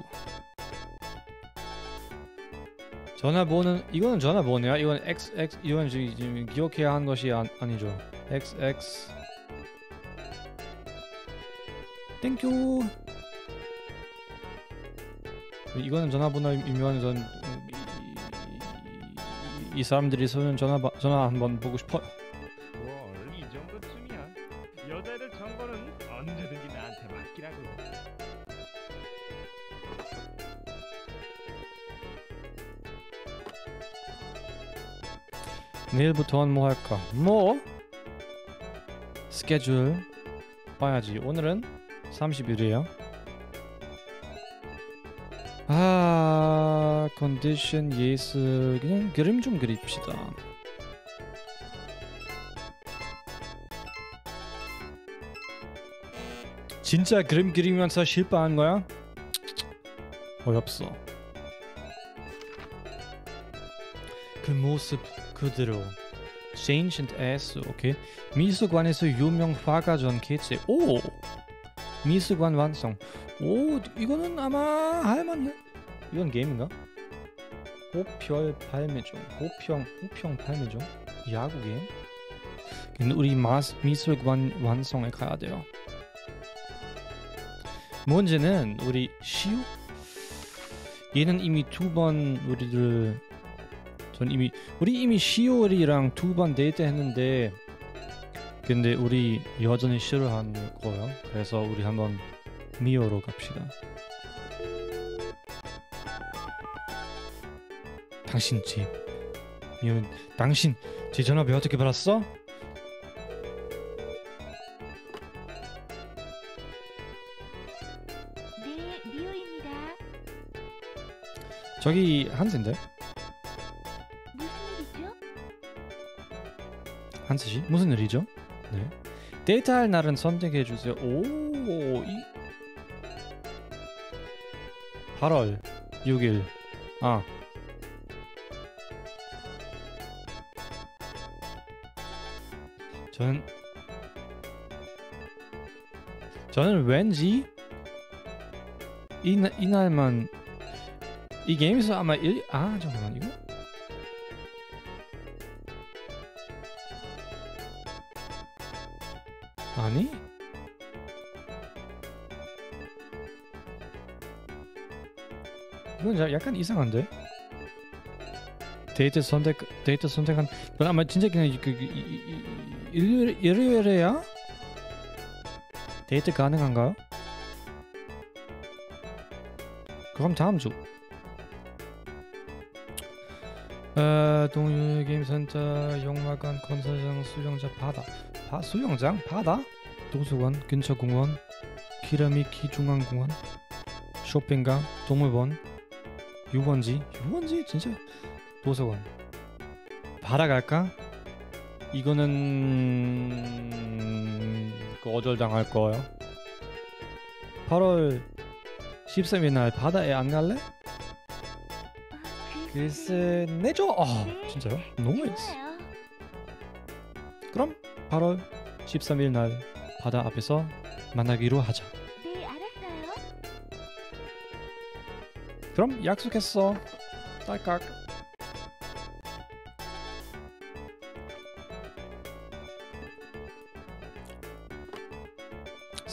전화번호는 이거는 전화번호야. 이건 X X 이건 지금 지금 기억해야 하는 것이 아, 아니죠. X X 땡큐. 이거는 전화번호이면 전 이, 이, 이 사람들이 쓰는 전화 바- 전화 한번 보고 싶어요. 뭘, 이 정도쯤이야. 여자애들 정보는 언제든지 나한테 맡기라고. 내일부터는 뭐 할까? 뭐? 스케줄 봐야지. 오늘은 삼십 일이에요. 아, 컨디션 예스 그냥 그림 좀 그립시다. 진짜 그림 그리면서 실패한 거야? 어이없어. 그 모습 그대로. Changed as, 오케이. 미술관에서 유명 화가 전 개체. 오! 미술관 완성. 오, 이거는 아마 할만해. 이건 게임인가? 호별 발매 중. 호평, 호평 발매 중. 야구 게임. 근데 우리 마스, 미술관 완성에 가야 돼요. 문제는 우리 시우? 얘는 이미 두 번 우리들 전 이미 우리 이미 시오리랑 두 번 데이트 했는데 근데 우리 여전히 싫어하는 거예요. 그래서 우리 한번 미오로 갑시다. 당신 집 미오 당신 제 전화번호 어떻게 받았어? 네, 미호입니다. 저기 한스인데? 무슨 일이죠? 한스 씨? 무슨 일이죠? 네. 데이트할 날은 선택해 주세요. 오, 이 팔월 육 일. 아. 저는 저는 왠지 이, 나- 이 날만 이 게임에서 아마 일, 아 잠깐만 이거 아니 이건 자- 약간 이상한데 데이트 선택 데이트 선택한 이건 아마 진짜 그냥 그, 그, 이- 이- 이- 일요일 일요일에야 데이트 가능한가요? 그럼 다음 주. 어, 동유 게임센터, 영화관, 건설장, 수영장, 바다. 바 수영장, 바다, 도서관, 근처 공원, 키라미키 중앙공원, 쇼핑가, 동물원, 유원지, 유원지 진짜 도서관. 바다 갈까? 이거는 거절당할 거예요. 팔월 십삼 일 날 바다에 안 갈래? 아, 그 글쎄 내줘. 아 네. 진짜요? 너무했어. 좋아요. 그럼 팔월 십삼 일 날 바다 앞에서 만나기로 하자. 네, 알았어요. 그럼 약속했어. 딸깍.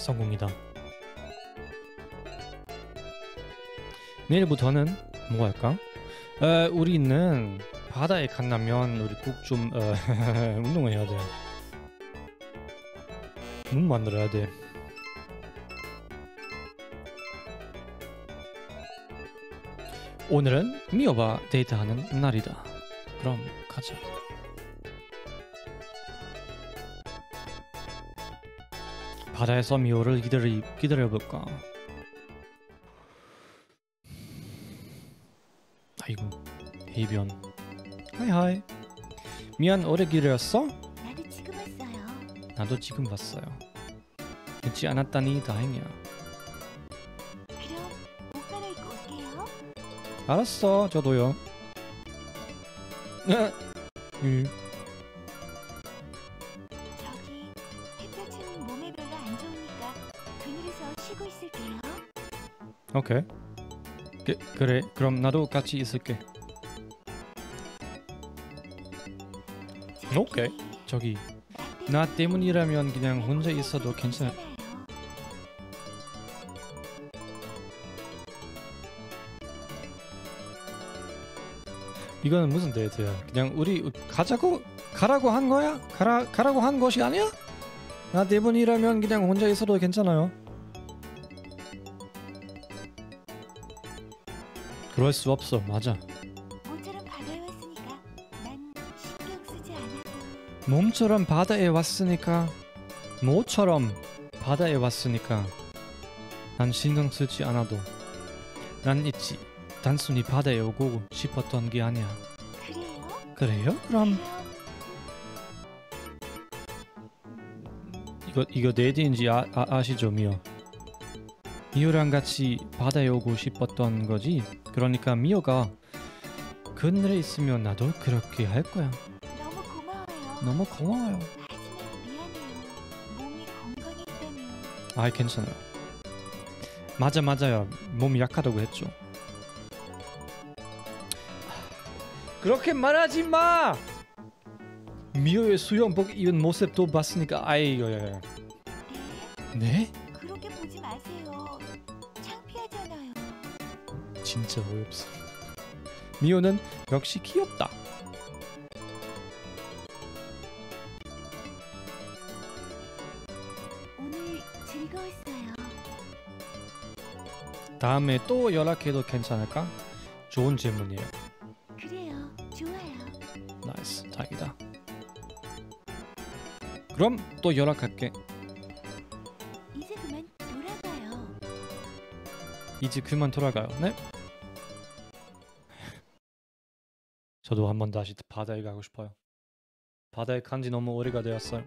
성공이다. 내일부터는 뭐 할까? 어, 우리는 바다에 간다면 우리 꼭 좀 어, 운동을 해야 돼. 문 만들어야 돼. 오늘은 미호와 데이트하는 날이다. 그럼 가자. 바다에서 미호를 기다리, 기다려볼까? 아이고, 해변. 하이하이. 미안, 오래 기다렸어? 나도 지금 왔어요. 나도 지금 왔어요. 늦지 않았다니 다행이야. 그럼 옷 갈아입고 올게요. 알았어, 저도요. 음. 저기 햇볕은 몸에 별로 안 좋으니까 그늘에서 쉬고 있을게요. 오케이. 그, 그래, 그럼 나도 같이 있을게. 저기, 오케이. 저기 나 나 때문이라면 그냥 혼자 있어도 괜찮아. 괜찮아요. 이거는 무슨 데이트야? 그냥 우리 가자고 가라고 한 거야? 가라 가라고 한 것이 아니야? 나 때문이라면 그냥 혼자 있어도 괜찮아요. 그럴 수 없어. 맞아. 모처럼 바다에 왔으니까 난 신경 쓰지 않아도. 몸처럼 바다에 왔으니까 모처럼 바다에 왔으니까 난 신경 쓰지 않아도 난 있지. 단순히 바다에 오고 싶었던 게 아니야. 그래요? 그래요? 그럼 그럼 이거 이거 데이트인지 아, 아, 아시죠, 미호? 미호랑 같이 바다에 오고 싶었던 거지. 그러니까 미호가 그늘에 있으면 나도 그렇게 할 거야. 너무 고마워요. 너무 고마워요. 하지만 미안해요. 몸이 건강했다면. 아, 괜찮아요. 맞아 맞아요. 몸이 약하다고 했죠. 그렇게 말하지 마. 미호의 수영복 입은 모습도 봤으니까 아이고. 네? 네? 그렇게 보지 마세요. 창피하잖아요. 진짜 어이없어. 미호는 역시 귀엽다. 오늘 즐거웠어요. 다음에 또 연락해도 괜찮을까? 좋은 질문이에요. 그래요. 좋아요. 나이스, 다행이다. 그럼 또 연락할게. 이제 그만 돌아가요. 이제 그만 돌아가요. 네? 저도 한번 다시 바다에 가고 싶어요. 바다에 간지 너무 오래가 되었어요.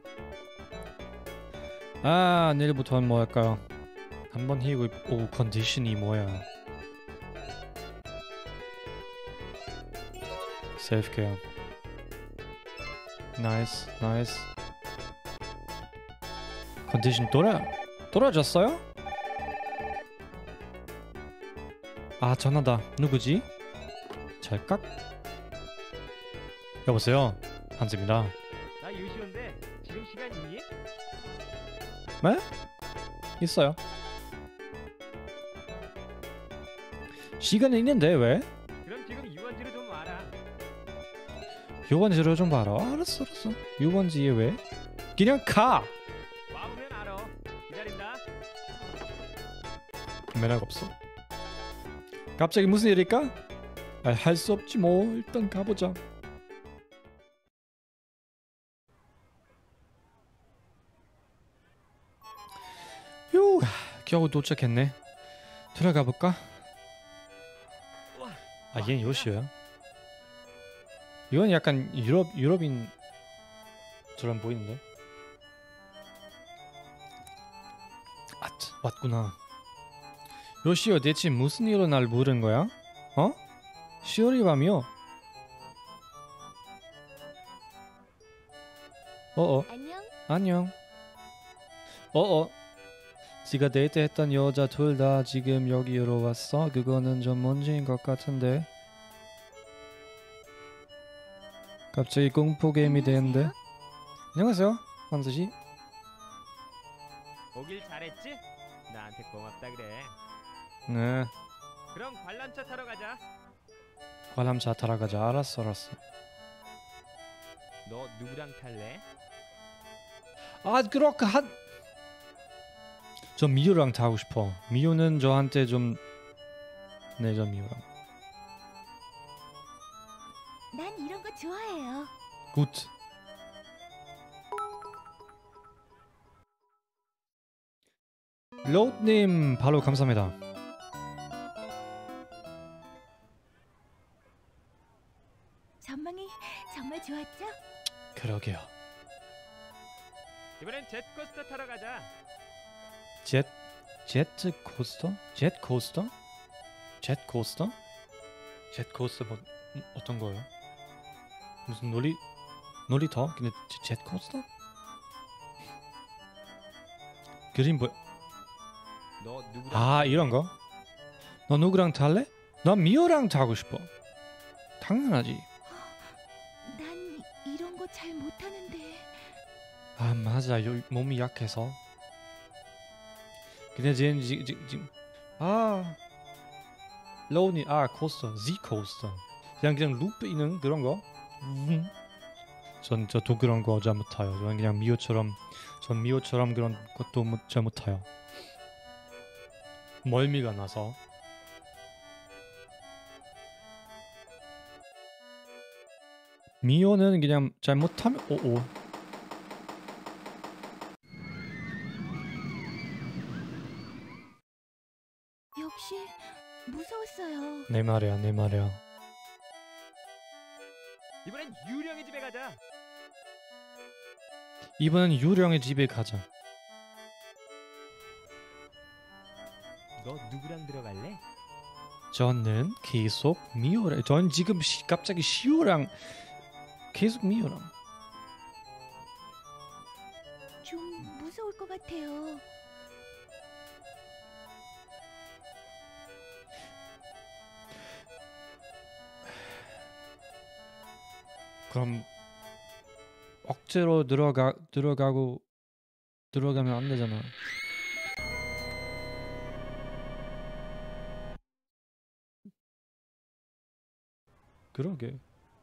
아, 내일부터는 뭐 할까요? 한번 히고 오, 컨디션이 뭐야? 셀프케어. 나이스, 나이스. 컨디션 돌아 돌아졌어요? 아, 전화다. 누구지? 찰깍? 여보세요, 한지입니다. 나 유시온데 지금 시간 있니? 네? 있어요. 시간이 있는데 왜? 그럼 지금 유원지로 좀 와라. 유원지로 좀 봐라. 알았어, 알았어. 유원지에 왜? 그냥 가. 와보면 알아. 기다린다. 매력 없어. 갑자기 무슨 일일까? 아, 할 수 없지 뭐. 일단 가보자. 요, 겨우 도착했네. 들어가 볼까? 아, 얘는 요시야. 이건 약간 유럽 유럽인처럼 보이는데. 아, 왔구나. 요시오, 대체 무슨 일로 날 부른 거야? 어? 시오리 밤이요? 어어. 안녕. 안녕. 어어. 지가 데이트했던 여자 둘 다 지금 여기로 왔어? 그거는 좀 문제인 것 같은데. 갑자기 공포 게임이 되는데. 안녕하세요, 환수씨. 오길 잘했지? 나한테 고맙다 그래. 네. 그럼 관람차 타러 가자. 관람차 타러 가자. 알았어, 알았어. 너 누구랑 탈래? 아, 그렇게 한. 저 미유랑 타고 싶어. 미유는 저한테 좀. 네, 저 미유랑. 난 이런 거 좋아해요. 굿. 로드님 바로 감사합니다. 전망이 정말 좋았죠? 그러게요. 이번엔 젯코스터 타러 가자. 젯 제트 코스터? 젯 코스터? 젯 코스터? 젯 코스터 뭐 음, 어떤 거예요? 무슨 놀이 놀이터? 근데 젯 코스터? 그림 뭐? 너 누구랑 아 탈래? 이런 거? 너 누구랑 탈래? 난 미호랑 타고 싶어. 당연하지. 난 이런 거 잘 못하는데. 아 맞아 요, 몸이 약해서. 근데 지금 지금 지금 아 로니 아 코스터 Z 코스터 그냥 그냥 루프 있는 그런 거. 전 저도 그런 거 잘 못 타요. 저는 그냥 미호처럼 전 미호처럼 그런 것도 못, 잘 못 타요. 멀미가 나서. 미호는 그냥 잘 못하면 오오. 역시 무서웠어요. 내 말이야 내 말이야. 이번엔 유령의 집에 가자. 이번엔 유령의 집에 가자. 너 누구랑 들어갈래? 저는 계속 미호랑 전 지금 시, 갑자기 시호랑 계속 미호랑. 좀 무서울 것 같아요. 그럼 억지로 들어가 들어가고 들어가면 안 되잖아. 그러게.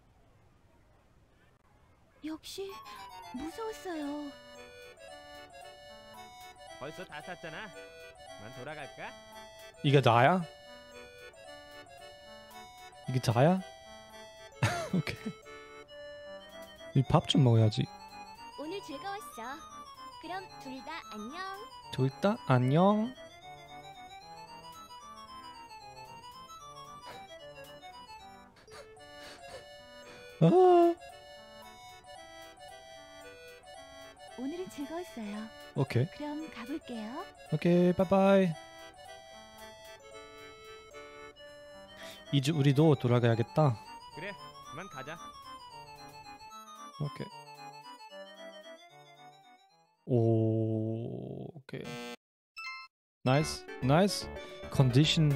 역시 무서웠어요. 벌써 다 탔잖아. 만 돌아갈까? 이게 다야? 이게 다야? 오케이. 이 밥 좀 먹어야지. 오늘 즐거웠어. 그럼 둘 다 안녕. 둘 다 안녕. 아, 오늘은 즐거웠어요. 오케이. 그럼 가볼게요. 오케이. 바이바이. 이제 우리도 돌아가야겠다. 그래, 그만 가자. 오케이. 오, 오케이. 나이스, 나이스. 컨디션.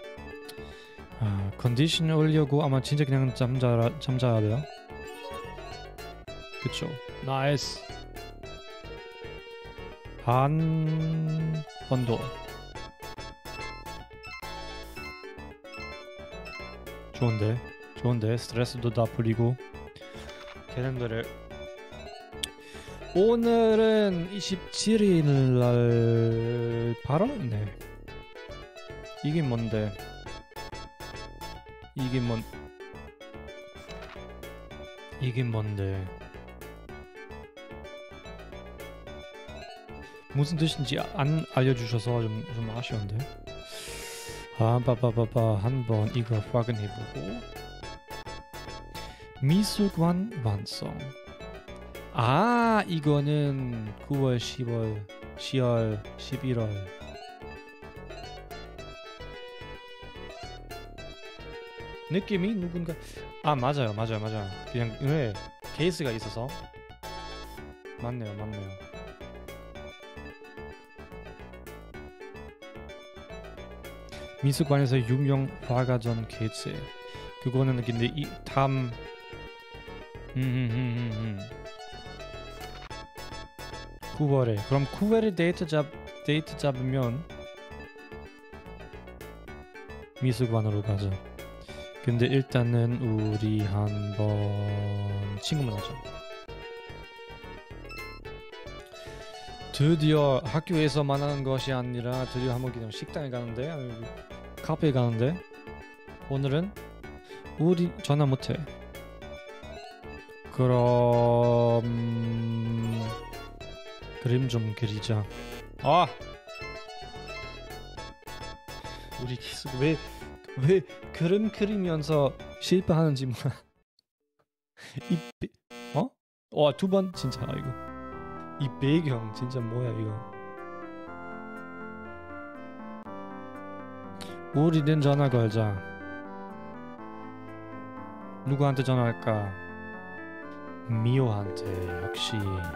아, 컨디션 올려고 아마 진짜 그냥 잠자 잠자야 돼요. 그쵸? 나이스. 한 번 더. 좋은데, 좋은데 스트레스도 다 풀리고. 캘린더를 오늘은 이십칠 일 날 바로 네. 이게 뭔데? 이게 뭔? 이게 뭔데? 무슨 뜻인지 안 알려주셔서 좀, 좀 아쉬운데. 아, 빠빠빠빠 한번 이거 확인해보고. 미술관 완성. 아, 이거는 구월, 시월, 시월, 십일월. 느낌이 누군가 아 맞아요 맞아요 맞아요 그냥 왜 케이스가 있어서 맞네요 맞네요. 미술관에서 유명 화가전 개체 그거는 근데 이탐 음음음음 구월에 그럼 구월에 데이트 잡 데이트 잡으면 미술관으로 가자. 근데 일단은 우리 한번 친구 만나자. 드디어 학교에서 만나는 것이 아니라 드디어 한번 그냥 식당에 가는데, 아니, 카페에 가는데 오늘은 우리 전화 못해. 그럼 그림 좀 그리자. 아! 우리 계속 왜, 왜 그림 그리면서 실패하는지 몰라. 이 배, 어? 와, 두 번 진짜 이거. 이 배경 진짜 뭐야 이거. 우리는 전화 걸자. 누구한테 전화할까? 미호한테. 역시.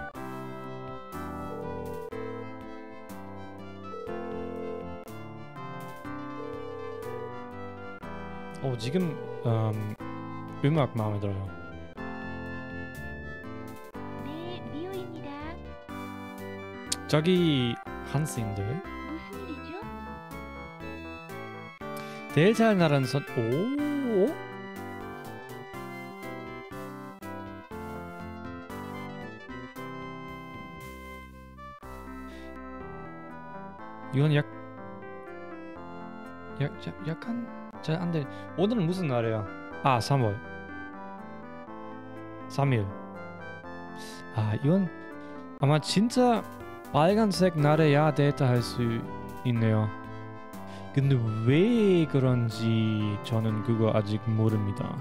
어 지금 음, 음악 마음에 들어요. 네, 미호입니다. 저기 한스인데. 무슨 일이죠? 데일타를 나라는 선. 오. 이건 약, 약, 약 약간 잘 안 돼. 오늘은 무슨 날이야? 아, 삼월 삼 일. 아, 이건 아마 진짜 빨간색 날에야 데이트 할 수 있네요. 근데 왜 그런지 저는 그거 아직 모릅니다.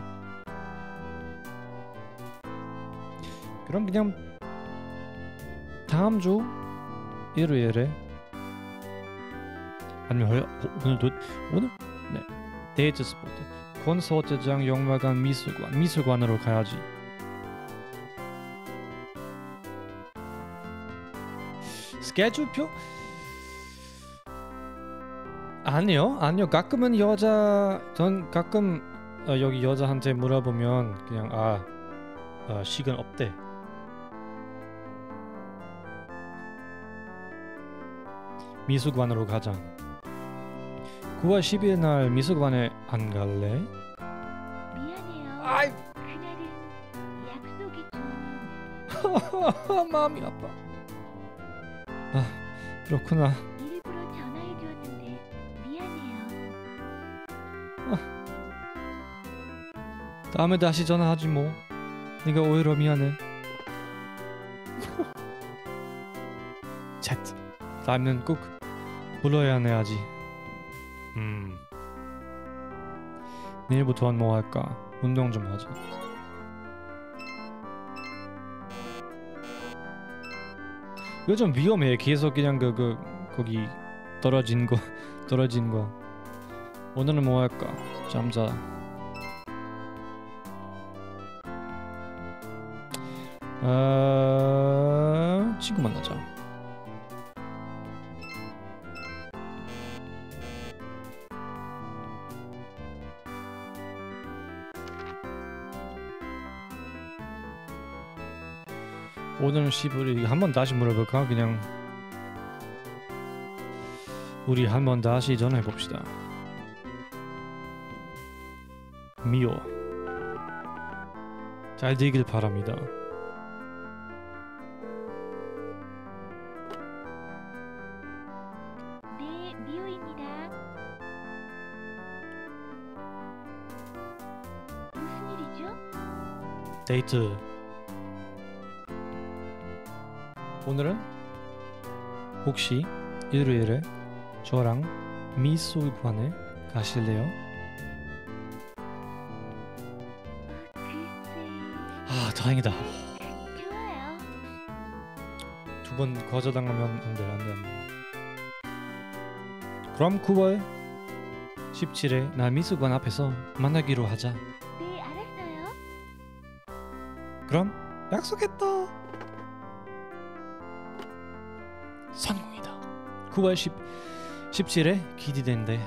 그럼 그냥 다음 주 일요일에 아니면 헐, 오늘도 오늘 네 데이트 스포트 콘서트장, 영화관, 미술관 미술관으로 가야지. 스케줄표? 아니요 아니요 가끔은 여자 전 가끔 어, 여기 여자한테 물어보면 그냥 아 어, 시간 없대. 미술관으로 가자. 구월 십일 날 미술관에 안 갈래? 미안해요. 아이 그날은 약속이 좀 마음이 아파. 아 그렇구나. 일부러 전화해주었는데 미안해요. 다음에 다시 전화하지 뭐. 네가 오히려 미안해. 챗. 다음엔 꼭 불러야 해야지. 음. 내일부터는 뭐 할까? 운동 좀 하자. 이거 좀 위험해. 계속 그냥 그, 그 거기 떨어진 거 떨어진 거. 오늘은 뭐 할까? 잠자. 어... 친구 만나자. 오늘은 시부리 한번 다시 물어볼까? 그냥 우리 한번 다시 전화해 봅시다. 미호 잘 되길 바랍니다. 네, 미호입니다. 무슨 일이죠? 데이트. 오늘은 혹시 일요일에 저랑 미술관에 가실래요? 글쎄, 아 다행이다. 좋아요. 두 번 거절당하면 안돼 안돼 안돼. 그럼 구월 십칠일에 날 미술관 앞에서 만나기로 하자. 네, 알았어요. 그럼 약속했다. 성공이다. 구월 십칠일에 기대된대.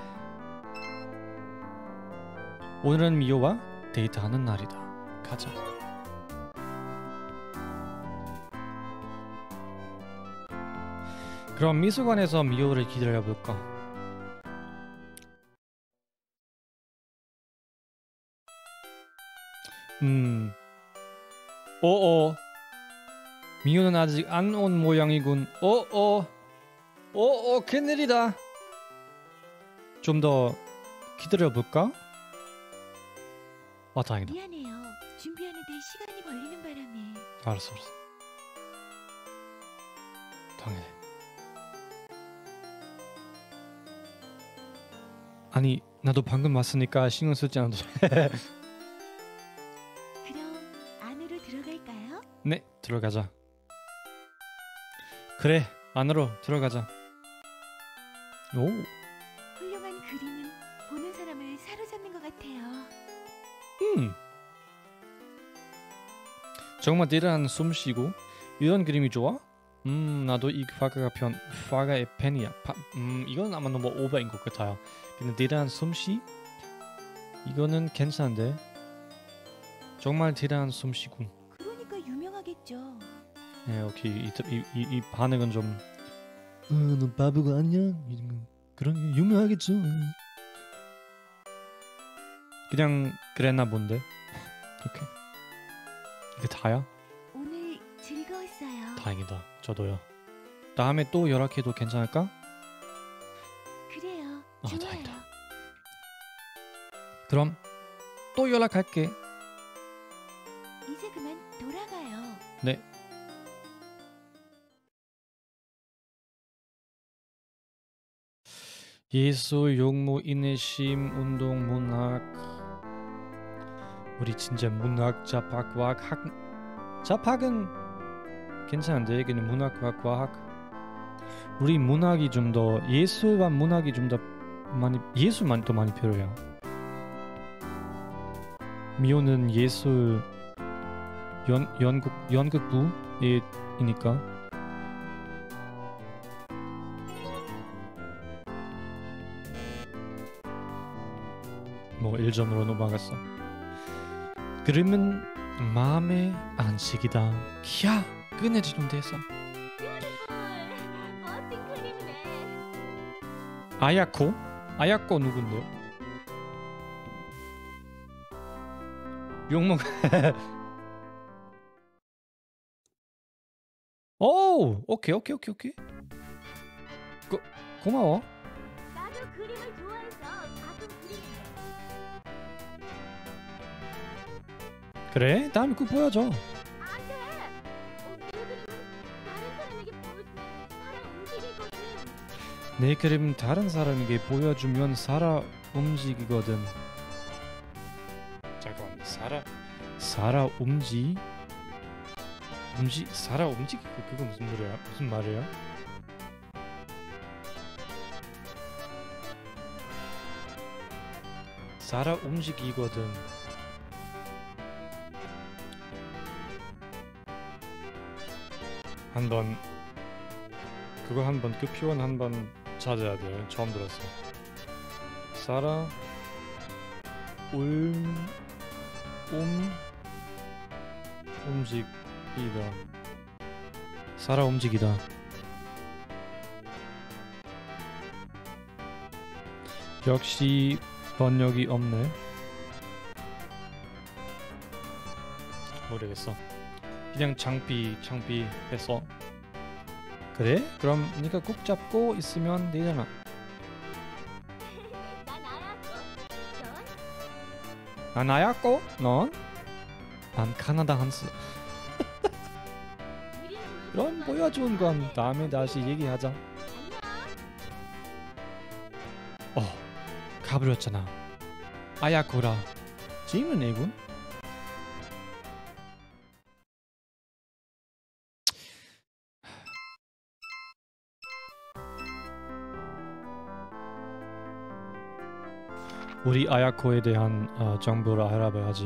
오늘은 미호와 데이트하는 날이다. 가자. 그럼 미술관에서 미호를 기다려볼까? 음... 어어 미호는 아직 안 온 모양이군. 어어 어어 큰일이다. 좀 더 기다려볼까? 아 다행이다. 미안해요. 준비하는데 시간이 걸리는 바람에. 알았어 알았어. 당연해. 아니 나도 방금 왔으니까 신경 쓰지 않아도 돼. 그럼 안으로 들어갈까요? 네 들어가자. 그래 안으로 들어가자. 오 훌륭한 그림은 보는 사람을 사로잡는 것 같아요. 음. 정말 대단한 솜씨고 이런 그림이 좋아? 음 나도 이 화가가 편 화가의 팬이야. 파, 음 이건 아마 너무 오버인 것 같아요. 근데 대단한 솜씨? 이거는 괜찮은데 정말 대단한 솜씨군. 그러니까 유명하겠죠. 네 오케이 이, 이, 이, 이 반응은 좀 어, 너 바보가 아니야? 이런 거 그런 게 유명하겠죠. 그냥 그랬나 본데. 오케이 이게 다야? 오늘 즐거웠어요. 다행이다. 저도요. 다음에 또 연락해도 괜찮을까? 그래요. 아, 좋아요. 다행이다. 그럼 또 연락할게. 이제 그만 돌아가요. 네. 예술, 용모, 인내심, 운동, 문학. 우리 진짜 문학, 잡학, 과학, 학. 잡학은 괜찮은데 그냥 문학과 과학. 우리 문학이 좀 더 예술과 문학이 좀 더 많이 예술만 더 많이 필요해요. 미호는 예술 연 연극 연극부이니까. 뭐 일 점으로 넘어갔어. 그림은 마음의 안식이다. 야 끝내주는 데서. 멋진 그림이네. 아야코? 아야코 누군데? 욕먹. 오 오케이 오케이 오케이 오케이. 고 고마워. 나도 그림을 좋아해서 가끔 그리는데. 그래 다음에 꼭 보여줘. 안 돼. 어, 내 그림은 다른 사람에게 보여주면 살아 움직이거든. 내 그림 다른 사람에게 보여주면 살아 움직이거든. 잠깐만 살아 살아 움직 움직 살아 움직이고 그거 무슨 말이야? 무슨 말이야? 살아 움직이거든. 한번 그거 한번 그 표현 한번 찾아야 돼. 처음 들었어. 살아 울 움 움직이다. 살아 움직이다. 역시 번역이 없네. 모르겠어. 그냥 창피 창피 했어. 그래? 그럼 네가 꼭 잡고 있으면 되잖아. 난 알았고. 넌? 난 아야꼬? 넌? 난 카나다 한스. 그림 그럼 보여준 건 다음에 다시 얘기하자. 안녕. 어, 가버렸잖아. 아야코라. 재밌는 애군. 우리 아야코에 대한 어, 정보를 알아봐야지.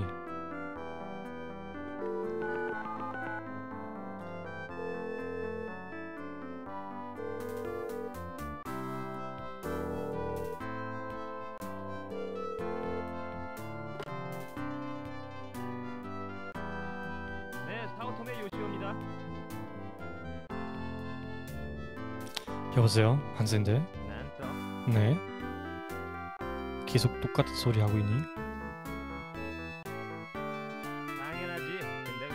네, 사오토메 요시오입니다. 여보세요? 한센데? 난 또 네? 계속 똑같은 소리 하고 있니? 당연하지. 근데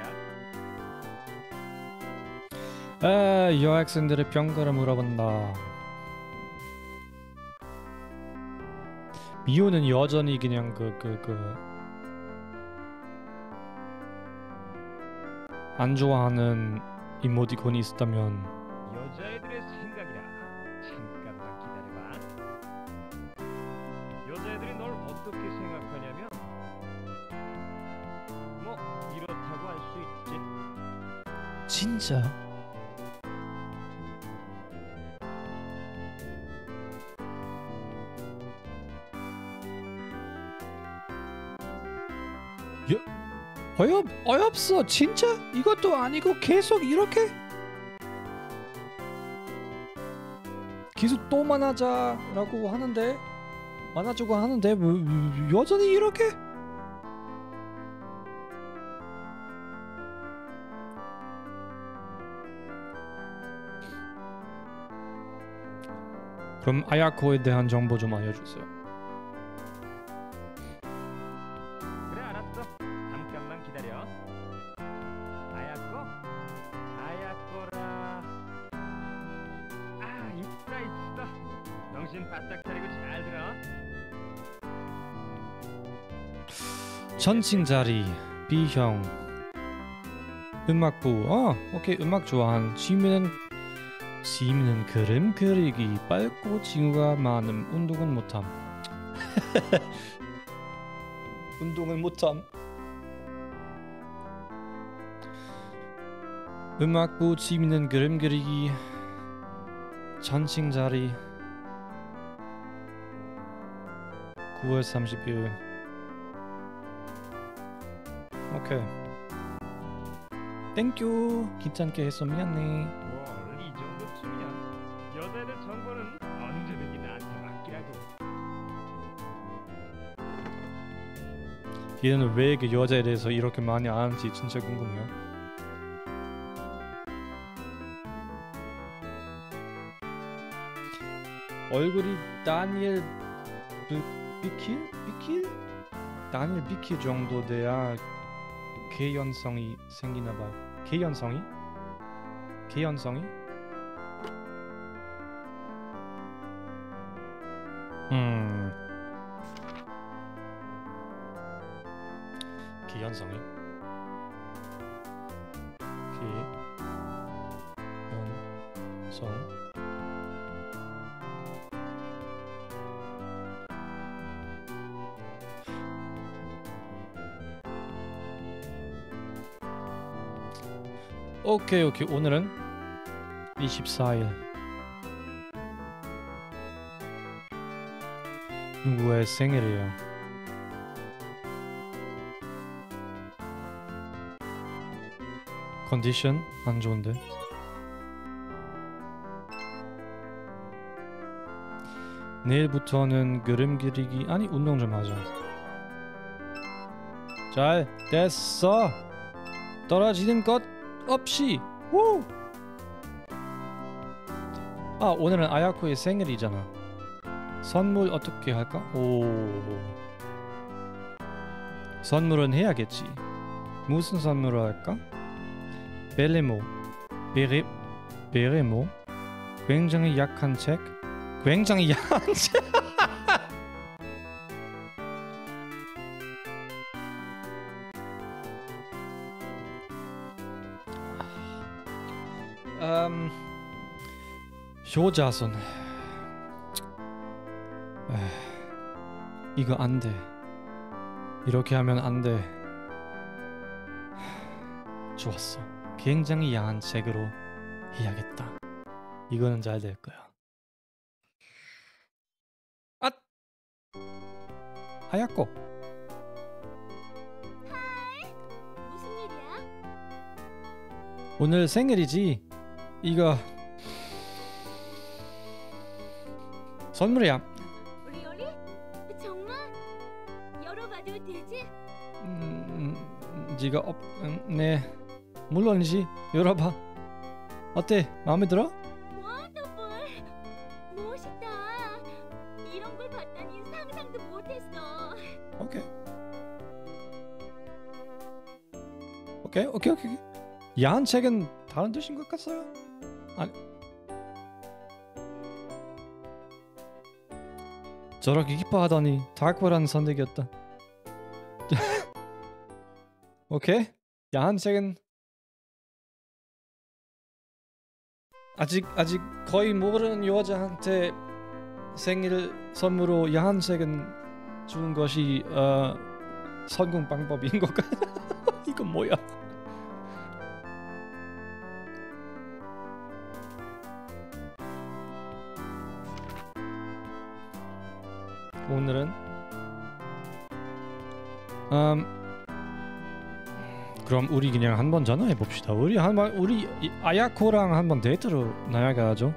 웬일이야? 아, 여학생들의 평가를 물어본다. 미호는 여전히 그냥 그 그 그 안 좋아하는 이모티콘이 있었다면 여자애들의 생각이라. 잠깐만 기다려봐. 여자애들이 널 어떻게 생각하냐면 뭐 이렇다고 할 수 있지. 진짜? 어엽 어엽어 진짜? 이것도 아니고 계속 이렇게? 계속 또 만나자라고 하는데 만나자고 하는데 뭐, 여전히 이렇게? 그럼 아야코에 대한 정보 좀 알려주세요. 그래 알았어. 잠깐만 기다려. 아야꼬? 아야꼬라. 아 있다 있어. 정신 바짝 차리고 잘 들어. 전칭자리 B형 음악부 어 오케이 음악 좋아한 취미는 취미는 그림 그리기 빨고 친구가 많음 운동은 못함 운동은 못함 음악부 취미는 그림 그리기 전칭자리 구월 삼십일 오케이 땡큐 귀찮게 해서 미안해 뭘 이 정도쯤이야. 여자애들 정보는 언제든지 나한테 맡기라고. 얘는 왜 그 여자에 대해서 이렇게 많이 아는지 진짜 궁금해요. 얼굴이 다니엘 비, 비킬? 비킬? 다니엘 비킬 정도 돼야 개연성이 생기나봐요. 개연성이? 개연성이? 음... 개연성이? 개연성 오케이 오케이 오늘은 이십사일 누구의 생일이에요. 컨디션 안 좋은데 내일부터는 그림 그리기 아니 운동 좀 하자. 잘 됐어. 떨어지는 것 없이 우! 아 오늘은 아야코의 생일이잖아. 선물 어떻게 할까? 오 선물은 해야겠지. 무슨 선물을 할까? 베레모 베레 베레모 굉장히 약한 책 굉장히 약한 책 음, 효자손 에이, 이거 안돼. 이렇게 하면 안돼. 좋았어. 굉장히 야한 책으로 해야겠다. 이거는 잘 될 거야. 아! 하얗고 무슨 일이야? 오늘 생일이지? 이거 선물이야. 리얼리? 정말? 열어봐도 되지? 음, 네가 없... 음, 네 물론이지. 열어봐. 어때? 마음에 들어? 원더풀! 상상도 못했어. 오케이. 오케이 오케이 오케이. 야한 책은 다른 뜻인 것 같아요. 아니. 저렇게 기뻐하더니 달콤한 선택이었다. 오케이. 야한 책은 아직 아직 거의 모르는 여자한테 생일 선물로 야한 책은 주는 것이 어, 성공 방법인 것 같아. 이건 뭐야? 오늘은 음 그럼 우리 그냥 한번 전화해 봅시다. 우리 한번 우리 아야코랑 한번 데이트로 나가죠.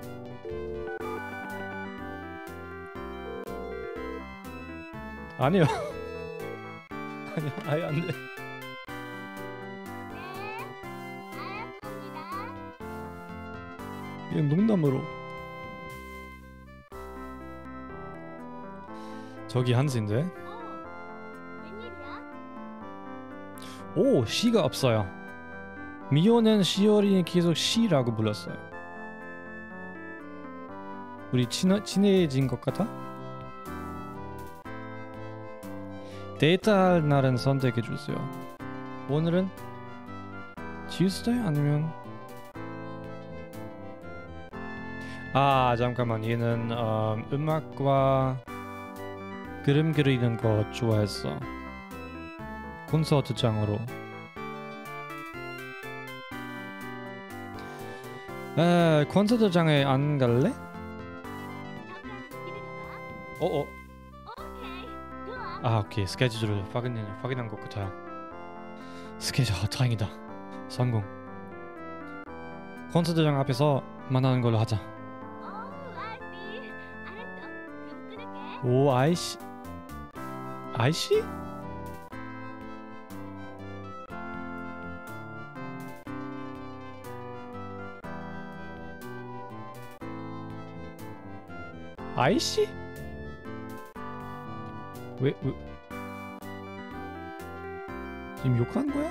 아니요. 아니요, 아예 안 돼. 네, 아야코입니다. 이건 농담으로. 저기 한스인데. 어, 웬일이야? 오, 시가 없어요. 미호는 시오리는 계속 시라고 불렀어요. 우리 친해, 친해진 것 같아? 데이트할 날은 선택해 주세요. 오늘은 Tuesday 아니면 아 잠깐만 얘는 어, 음악과 그림 그리는 거 좋아했어. 콘서트장으로. 에 콘서트장에 안 갈래? 잠깐 기다려봐. 어어. 오케이, 좋아. 아 오케이 스케줄을 확인 확인한 것 같아요. 스케줄 아, 다행이다. 성공. 콘서트장 앞에서 만나는 걸로 하자. 어, 아씨. 알았어. 그럼 끊을게. 오 아이씨. 아이씨? 아이씨? 왜, 왜? 지금 욕한 거야?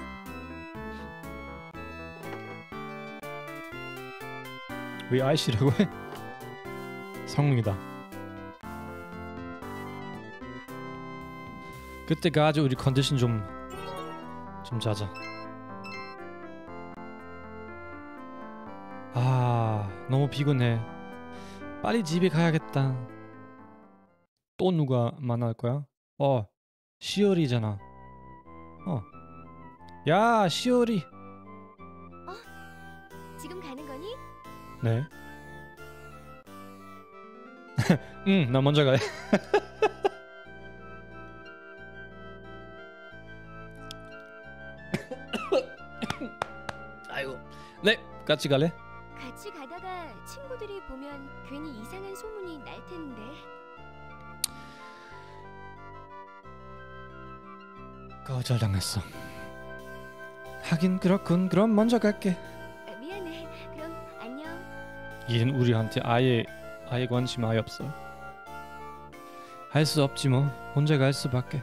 왜 아이씨라고 해? 성능이다. 그때까지 우리 컨디션 좀 좀 자자. 아 너무 피곤해. 빨리 집에 가야겠다. 또 누가 만날 거야? 어 시오리잖아. 어. 야 시오리. 지금 가는 거니? 네. 응, 나 먼저 가요. 아이고. 네, 같이 갈래? 같이 가다가 친구들이 보면 괜히 이상한 소문이 날 텐데. 거절당했어. 하긴 그렇군. 그럼 먼저 갈게. 아, 미안해. 그럼 안녕. 얘는 우리한테 아예 아예 관심 아예 없어. 할 수 없지 뭐. 혼자 갈 수밖에.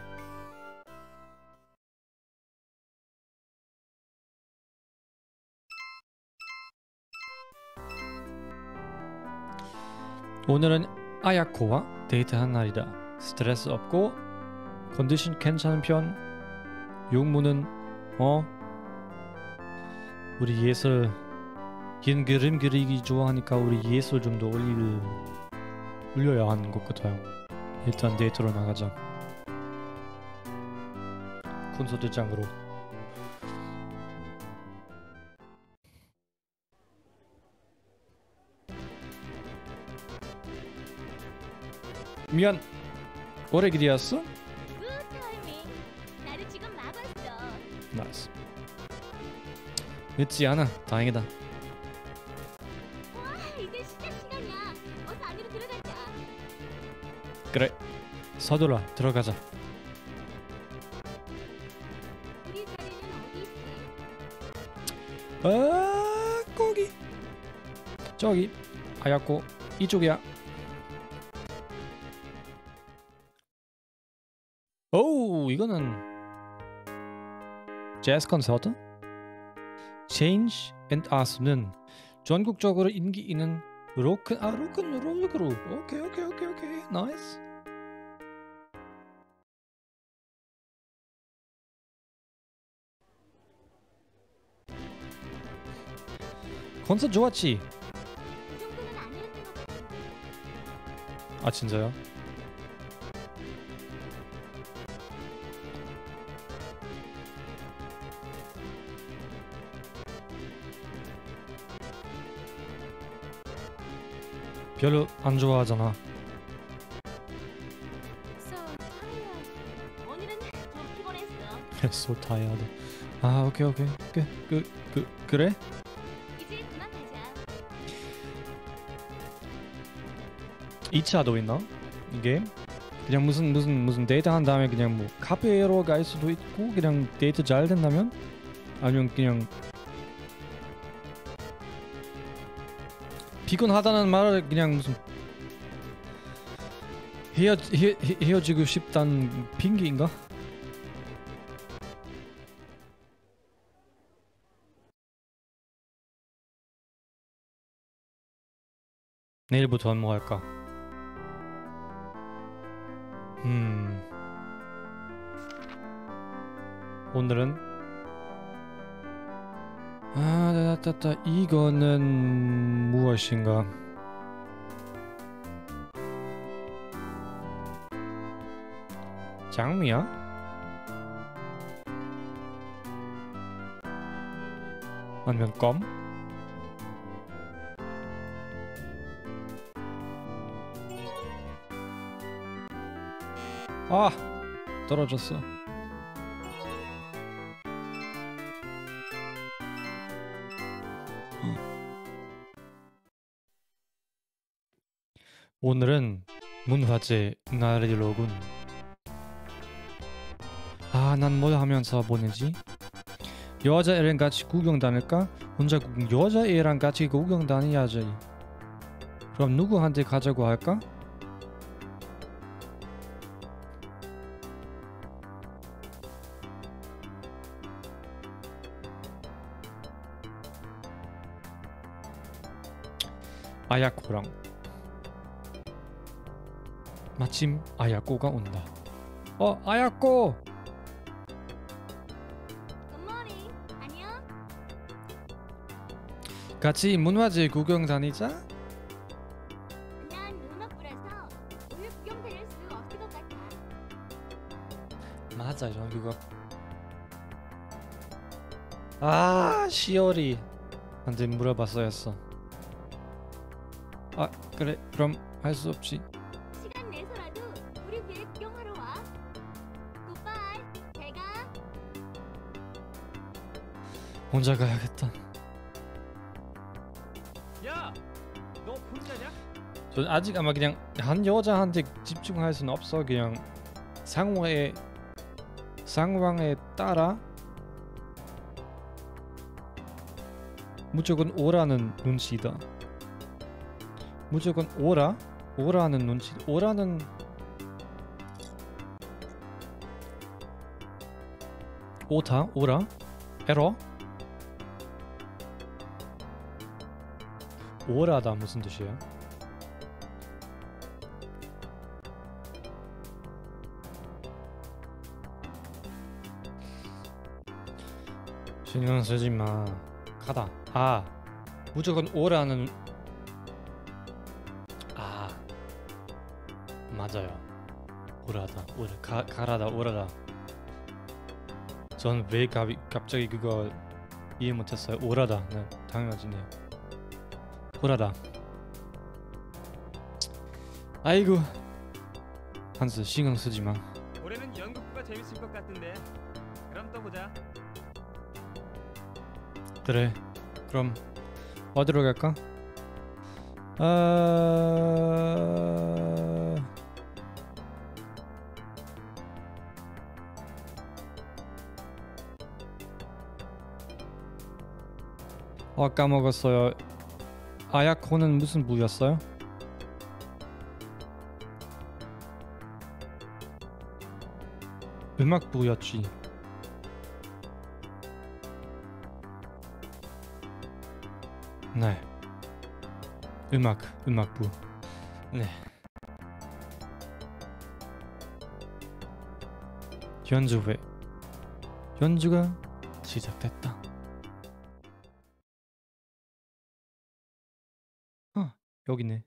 오늘은 아야코와 데이트한 날이다. 스트레스 없고 컨디션 괜찮은 편. 용무는 어 우리 예술 긴 그림 그리기 좋아하니까 우리 예술 좀 더 올릴 올려야 하는 것 같아요. 일단 데이트로 나가자. 콘서트장으로. 미안. 오래 기다렸어? 굿 타이밍. 나를 지금 막 왔어. 나이스. 늦지 않아. 다행이다. 와, 이제 시작 시간이야. 어서 안으로 들어가자. 그래. 서둘러 들어가자. 우리 자리는 어디 있지? 아 거기. 저기. 하얗고 이쪽이야. 오, 이거는 재즈 콘서트? Change and Us는 전국적으로 인기 있는 로크 아 로큰롤 그룹. 오케이 오케이 오케이 오케이 나이스. 콘서트 좋았지? 그 정도는 아니었던 것 같은데. 아 진짜요? 별로 안 좋아하잖아. So tired. 오늘은 좀 피곤했어. so tired. 아 오케이 오케이 오케이 그, 그, 그래? 이제 그만 가자. 이 차도 있나? 이게? 그냥 무슨 무슨 무슨 데이트 한 다음에 그냥 뭐 카페로 갈 수도 있고 그냥 데이트 잘 된다면? 아니면 그냥 피곤하다는 말을 그냥 무슨 헤어 헤, 헤어지고 싶다는 핑계인가? 내일부터 뭐 할까? 음 오늘은 아, 따따따 이거는 무엇인가? 장미야? 아니면 껌? 아, 떨어졌어. 오늘은 문화재 날이로군. 아, 난 뭘 하면서 보내지? 여자애랑 같이 구경 다닐까? 혼자 구경, 여자애랑 같이 구경 다녀야지. 그럼 누구한테 가자고 할까? 아야코랑. 마침 아야코가 온다. 어, 아야코! 굿모닝. 안녕. 같이 문화재 구경 다니자? 난 눈앞이라서 오늘 구경 다닐 수 없을 것 같아. 맞아, 이런 그거. 아, 시오리 한테 물어봤어야 했어. 아, 그래. 그럼 할 수 없지. 시간 내서라도 우리 위에 구경하러 와. 굿바이. 잘 가. 혼자 가야겠다. 야, 너 혼자냐? 저 아직 아마 그냥 한 여자한테 집중할 수는 없어. 그냥 상황에 상황에 따라 무조건 오라는 눈치다. 무조건 오라? 오라는 눈치. 오라는 오타? 오라? 에러? 오라다 무슨 뜻이야? 신경 쓰지 마. 가다. 아, 무조건 오라는. 아, 맞아요. 오라다. 오라. 가 가라다. 오라다. 전 왜 갑자기 그거 이해 못했어요. 오라다. 네, 당연하지네. 오라다. 아이고. 한스 신경 쓰지 마. 올해는 연극부가 재밌을 것 같은데. 그럼 또 보자. 그래. 그럼 어디로 갈까? 아... 어, 까먹었어요. 아야코는 무슨 부였어요? 음악부였지. 네. 음악, 음악부. 네. 연주회. 연주가 시작됐다. 아, 여기네.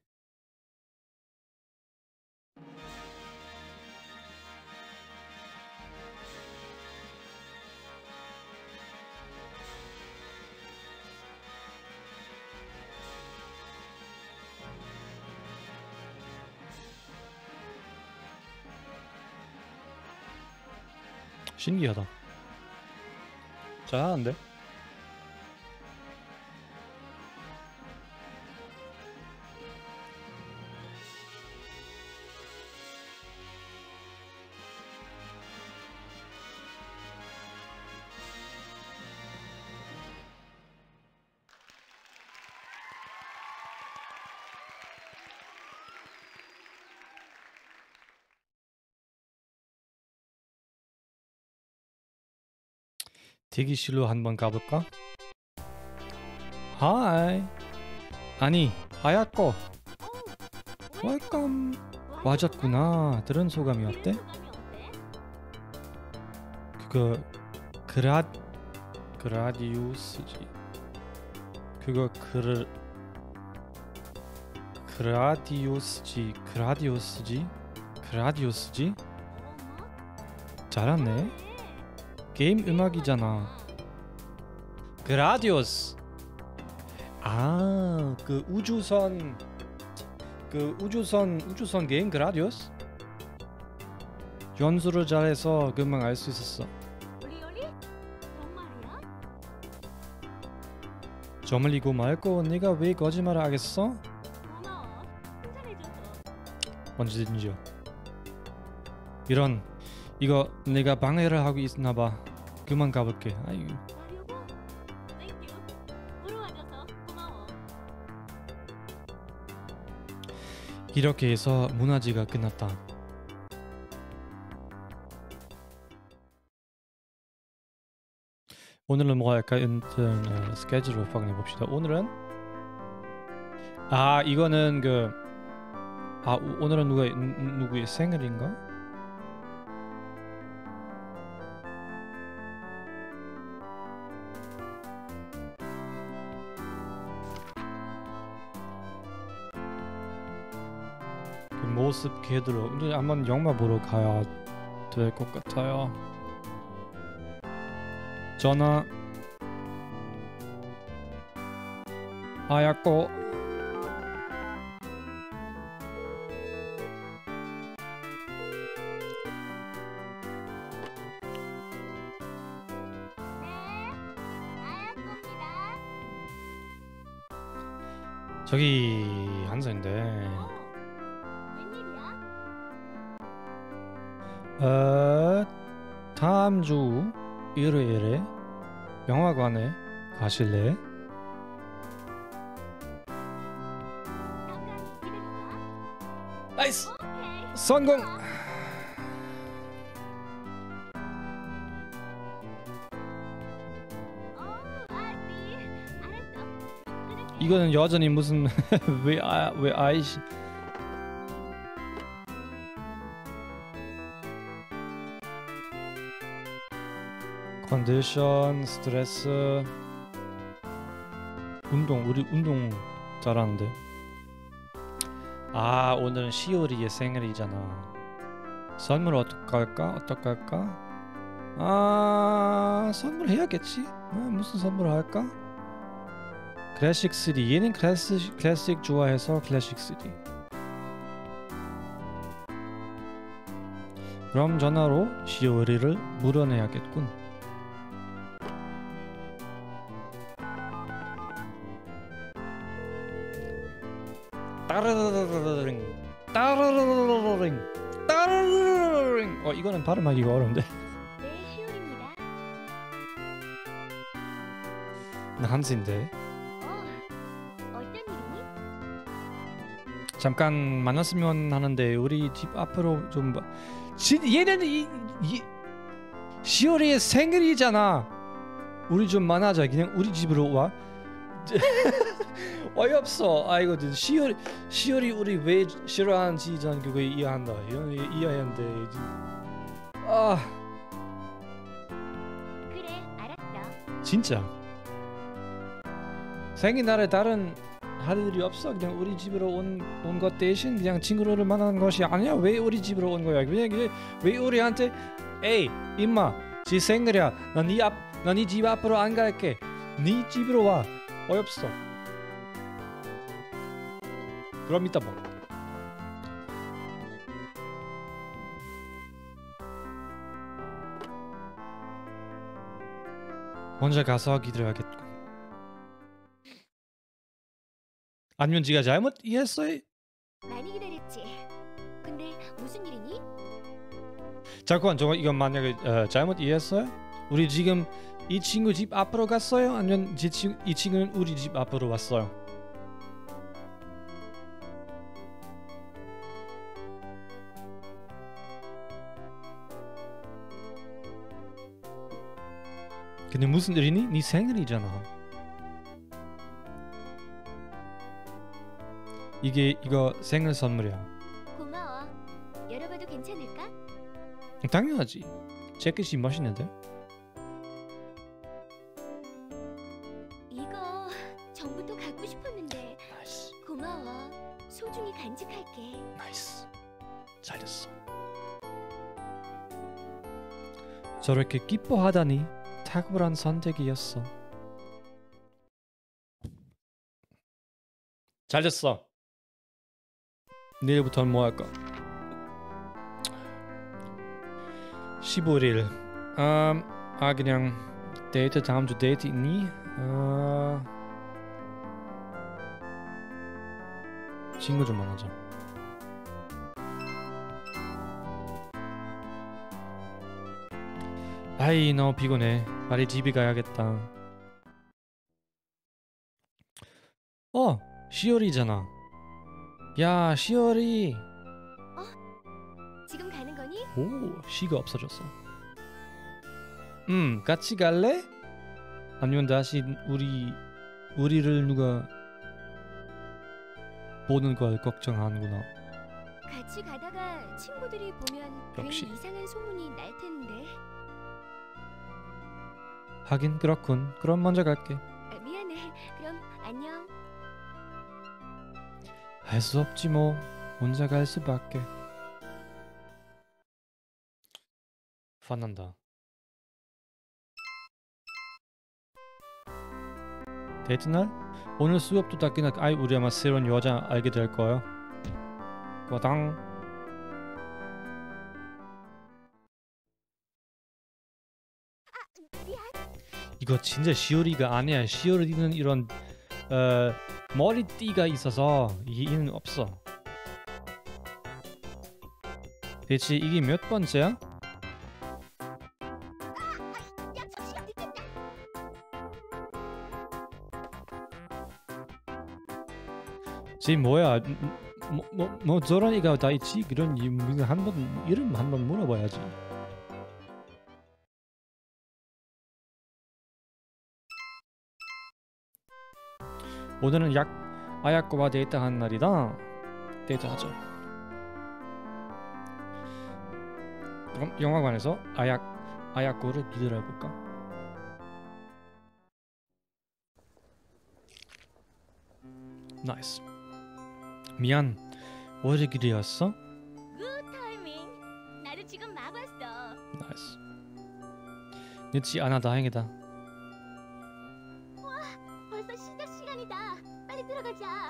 신기하다. 잘하는데? 대기실로 한번 가볼까? 하이. 아니, 하얗고. 웰컴. 와졌구나. 들은 소감이 어때? 그거 그라 그라디우스지. 그거 그르 그라디우스지. 그라디우스지. 그라디우스지. 잘하네. 게임 음악이잖아. 그라디오스. 아, 그 우주선 그 우주선 우주선 게임 그라디오스? 연수를 잘해서 금방 알 수 있었어. 저물리고 말고 네가 왜 거짓말을 하겠어? 언제든지요. 이런 이거 내가 방해를 하고 있나봐. 그만 가볼게. 아유. 이렇게 해서 문화지가 끝났다. 오늘은 뭐 할까? 일단 어, 스케줄을 확인해 봅시다. 오늘은 아 이거는 그 아 오늘은 누가 누구의 생일인가? 그 모습 그대로. 근데 한번 영화 보러 가야 될 것 같아요. 전화 하얗고 저기 한사인데 어 다음 주 일요일에 영화관에 가실래? 나이스! 성공! 이거는 여전히 무슨 왜 아 왜 아이씨 컨디션 스트레스 운동 우리 운동 잘하는데. 아 오늘은 시오리의 생일이잖아. 선물 어떻게 할까? 어떻게 할까? 아 선물 해야겠지. 아, 무슨 선물 할까? 클래식 쓰리. 얘는 클래식 클래식 좋아해서 클래식 쓰리. 그럼 전화로 시오리를 물어내야겠군. 따르르르르르 따르르르르르 따르르르르. 어 이거는 발음하기가 어려운데. 네, 시울입니다. 나 한스인데. 어, 어떤 일이니? 잠깐 만났으면 하는데 우리 집 앞으로 좀 봐. 진 얘는 이, 이 시오리의 생일이잖아. 우리 좀 만나자. 그냥 우리 집으로 와. 어이없어. 아이고 시오리 시오리 우리 왜 싫어하는지 전 그거 이해한다. 이건 이해하는데 아 그래, 알았어. 진짜 생일날에 다른 할 일이 없어. 그냥 우리 집으로 온 온 것 대신 그냥 친구를 만나는 것이 아니야. 왜 우리 집으로 온 거야? 그냥 그냥 왜 우리한테 에이 임마 지 생일이야. 난네앞난 네 집 앞으로 안 갈게. 네 집으로 와. 어이없어. 그럼 이따 봐. 혼자 가서 기다려야겠고. 아니면 지가 잘못 이해했어요? 많이 기다렸지. 근데 무슨 일이니? 잠깐 저거 이거 만약에 어, 잘못 이해했어요? 우리 지금 이 친구 집 앞으로 갔어요? 아니면 이, 친, 이 친구는 우리 집 앞으로 왔어요? 근데 무슨 일이니? 네 생일이잖아. 이게 이거 생일 선물이야. 고마워. 열어봐도 괜찮을까? 당연하지. 재킷이 멋있는데? 이거 전부터 갖고 싶었는데. 나이스. 고마워. 소중히 간직할게. 나이스. 잘했어. 저렇게 기뻐하다니 탁월한 선택이었어. 잘됐어. 내일부터는 뭐 할까? 십오 일. 음, 아 그냥 데이트 다음 주 데이트 있니? 어... 친구 좀 만나자. 아이 너무 피곤해. 빨리 집에 가야겠다. 어 시오리잖아. 야 시오리. 지금 가는 거니? 오 시가 없어졌어. 음 같이 갈래? 아니면 다시 우리 우리를 누가 보는 걸 걱정하는구나. 같이 가다가 친구들이 보면 역시. 괜히 이상한 소문이 날 텐데. 하긴 그렇군. 그럼 먼저 갈게. 아, 미안해. 그럼 안녕. 할 수 없지 뭐. 혼자 갈 수밖에. 화난다. 데이트 날? 오늘 수업도 다 끝나. 아이 우리 아마 새로운 여자 알게 될 거야. 과당. 이거 진짜 시오리가 아니야. 시오리는 이런 어, 머리띠가 있어서 이는 없어. 대체 이게 몇 번째야? 지금 뭐야? 뭐, 뭐, 뭐 저런 애가 다 있지? 그런 한번 이름 한번 물어봐야지. 오늘은 약 아야코와 데이트하는 날이다. 데이트하자. 그럼 영화관에서 아야 아야코를 기다려볼까? 나이스. 미안. 오래 기다렸어? 굿 타이밍. 나도 지금 막 왔어. 나이스. 늦지 않아 다행이다. 벌써 시작 시간이다. 빨리 들어가자.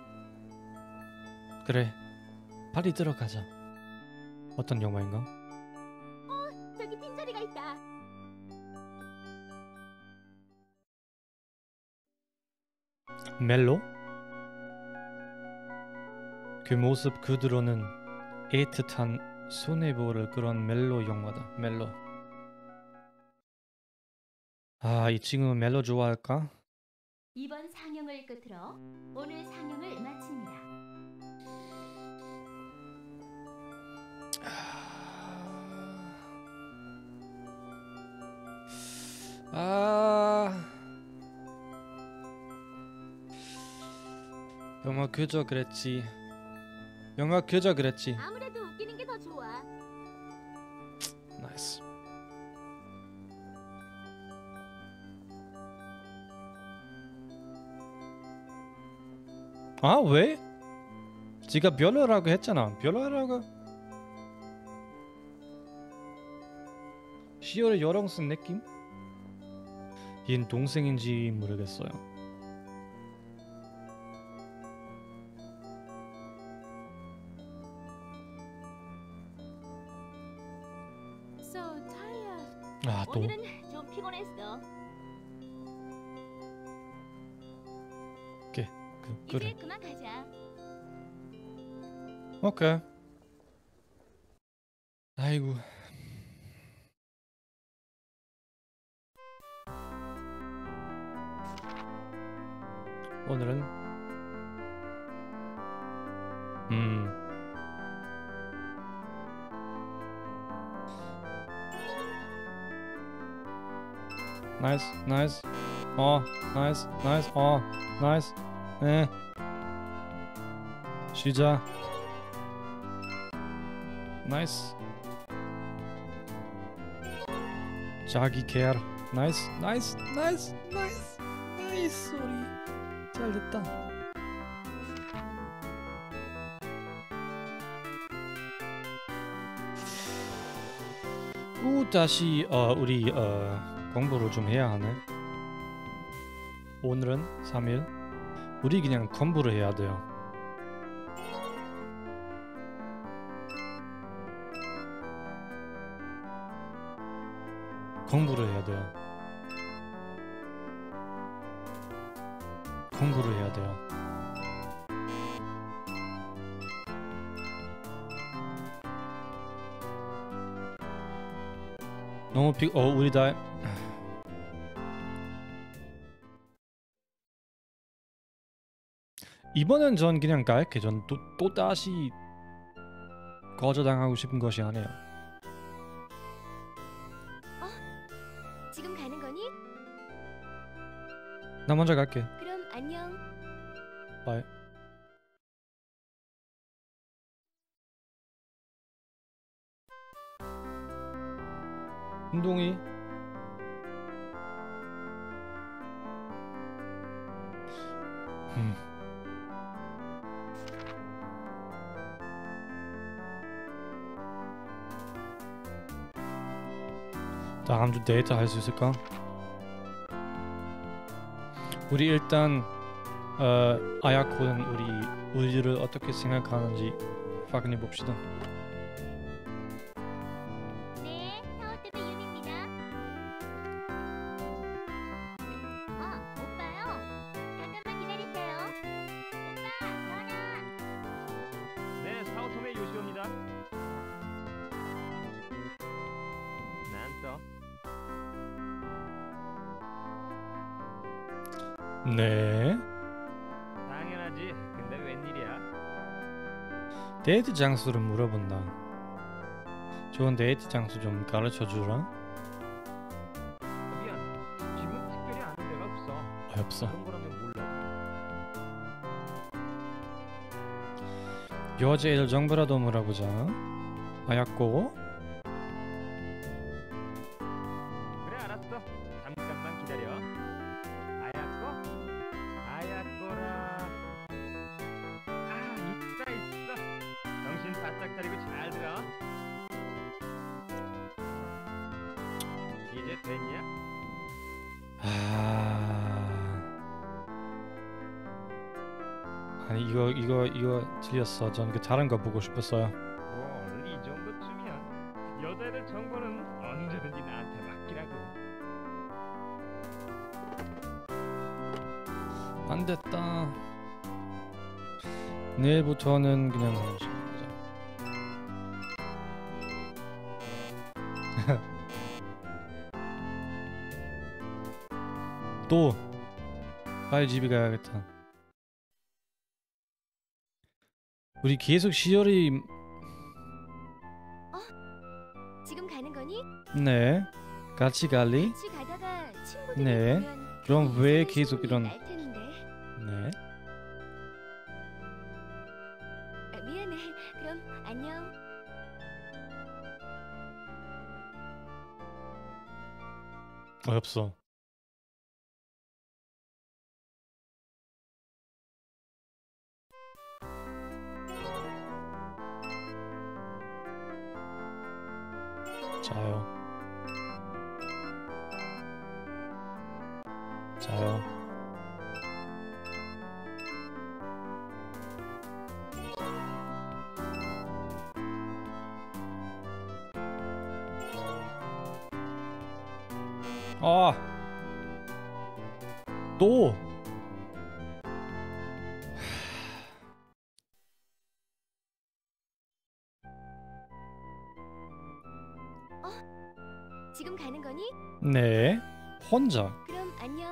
그래. 빨리 들어가자. 어떤 영화인가? 저기 빈자리가 있다. 멜로? 그 모습 그대로는 애틋한 손해보를 그런 멜로 영화다. 멜로. 아, 이 친구는 멜로 좋아할까? 이번 상영을 끝으로 오늘 상영을 마칩니다. 아 영화 그저 그랬지. 영화 그저 그랬지. 아무래도 웃기는 게 더 좋아. 나이스. 아 왜? 지가 별로라고 했잖아. 별로라고. 시열의 여령 쓴 느낌? 얜 동생인지 모르겠어요. So tired. 아 또? 오늘은 좀 피곤했어. 그, 이제 그래. 그만 가자. 오케이. 아이고. 오늘은 음 나이스 나이스 어 나이스 나이스 어 나이스 네 시작 나이스 자기 케어 나이스 나이스 나이스 나이스 나이스 소리 잘 됐다. 후 다시 어 우리 어 공부를 좀 해야 하네. 오늘은 삼 일 우리 그냥 공부를 해야 돼요. 공부를 해야 돼요. 공부를 해야 돼요. 너무 피... 어 우리 다 이번엔 전 그냥 갈게. 전 또 또 다시 거절당하고 싶은 것이 아니에요. 지금 가는 거니? 나 먼저 갈게. 그럼 안녕. 바이. 운동이 음. 다음 주 데이트 할 수 있을까? 우리 일단 어, 아야코는 우리 우리를 어떻게 생각하는지 확인해 봅시다. 네, 타워TV 유미입니다. 어, 오빠요. 잠깐만 기다리세요. 오빠, 전화. 네, 사오톰의 요시오입니다. 난 또. 네. 당연하지. 근데 웬일이야? 데이트 장소를 물어본다. 좋은 데이트 장소 좀 가르쳐 주라. 어, 미안. 지금 특별히 아는 데가 없어. 아, 없어. 그런 거라면 몰라. 여자애들 정보라도 물어보자. 아야코. 그래 알았어. 잠깐만 기다려. 아야꼬? 아야꼬라. 아 있어 있어. 정신 바짝 차리고 잘 들어. 이제 됐냐? 아. 아니 이거 이거 이거 틀렸어. 전 그 다른 거 보고 싶었어요. 뭘 이 정도쯤이야. 여자애들 정보는 언제든지 나한테 맡기라고. 안 됐다. 내일부터는 그냥 하는 식으로 하자. 또 빨리 집에 가야겠다. 우리 계속 시절이 지금 가는 거니? 네 같이 갈리? 같이 가다가 친구들이 네. 보면 그럼 괜히 왜 이상한 계속 소문이 이런- 날 텐데. 네. 아, 미안해. 그럼 안녕. 어이없어. 자요. 자요. 아. 또. 지금 가는 거니? 네. 혼자. 그럼 안녕.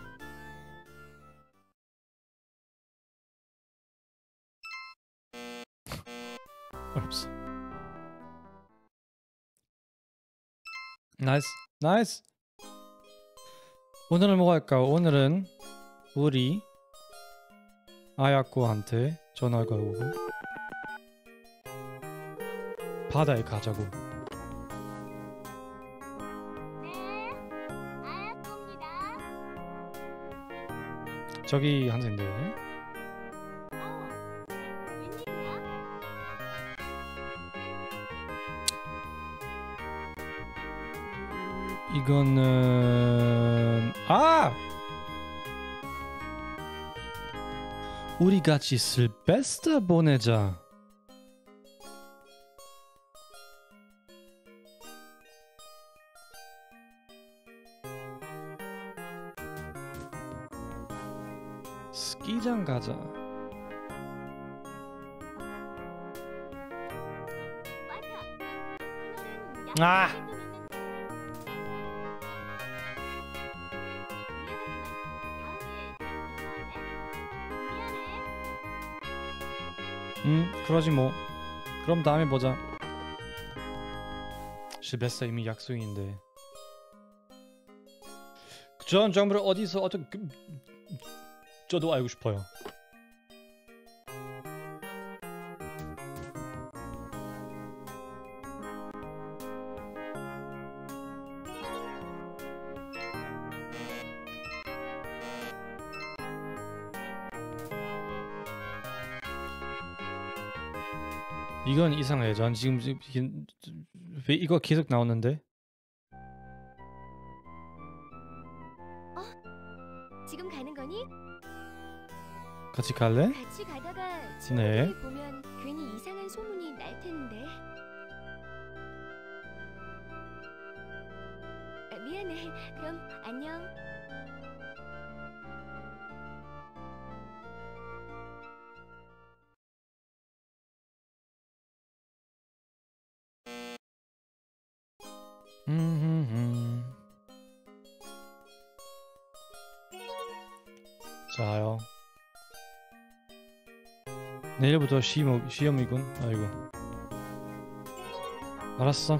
어이없어. 나이스. 나이스. 오늘은 뭐 할까? 오늘은 우리 아야코한테 전화가 오고 바다에 가자고. 네. 아야코입니다. 저기 한센데. 어. 웬일이야? 이거는 아! 우리 같이 실베스터 보내자. 스키장 가자. 맞아. 아! 음, 그러지 뭐. 그럼 다음에 보자. 실베스터 이미 약속인데. 전 정말 어디서 어떻게 그, 저도 알고 싶어요. 이건 이상해. 전 지금 지- 이- 왜 이거 계속 나오는데? 지금 가는 거니? 같이 갈래? 같이 가다가 네. 친구들이 보면 괜히 이상한 소문이 날 텐데. 아, 미안해. 그럼 안녕. 음. 자요. 내일부터 시험 시험이군. 아이고. 알았어.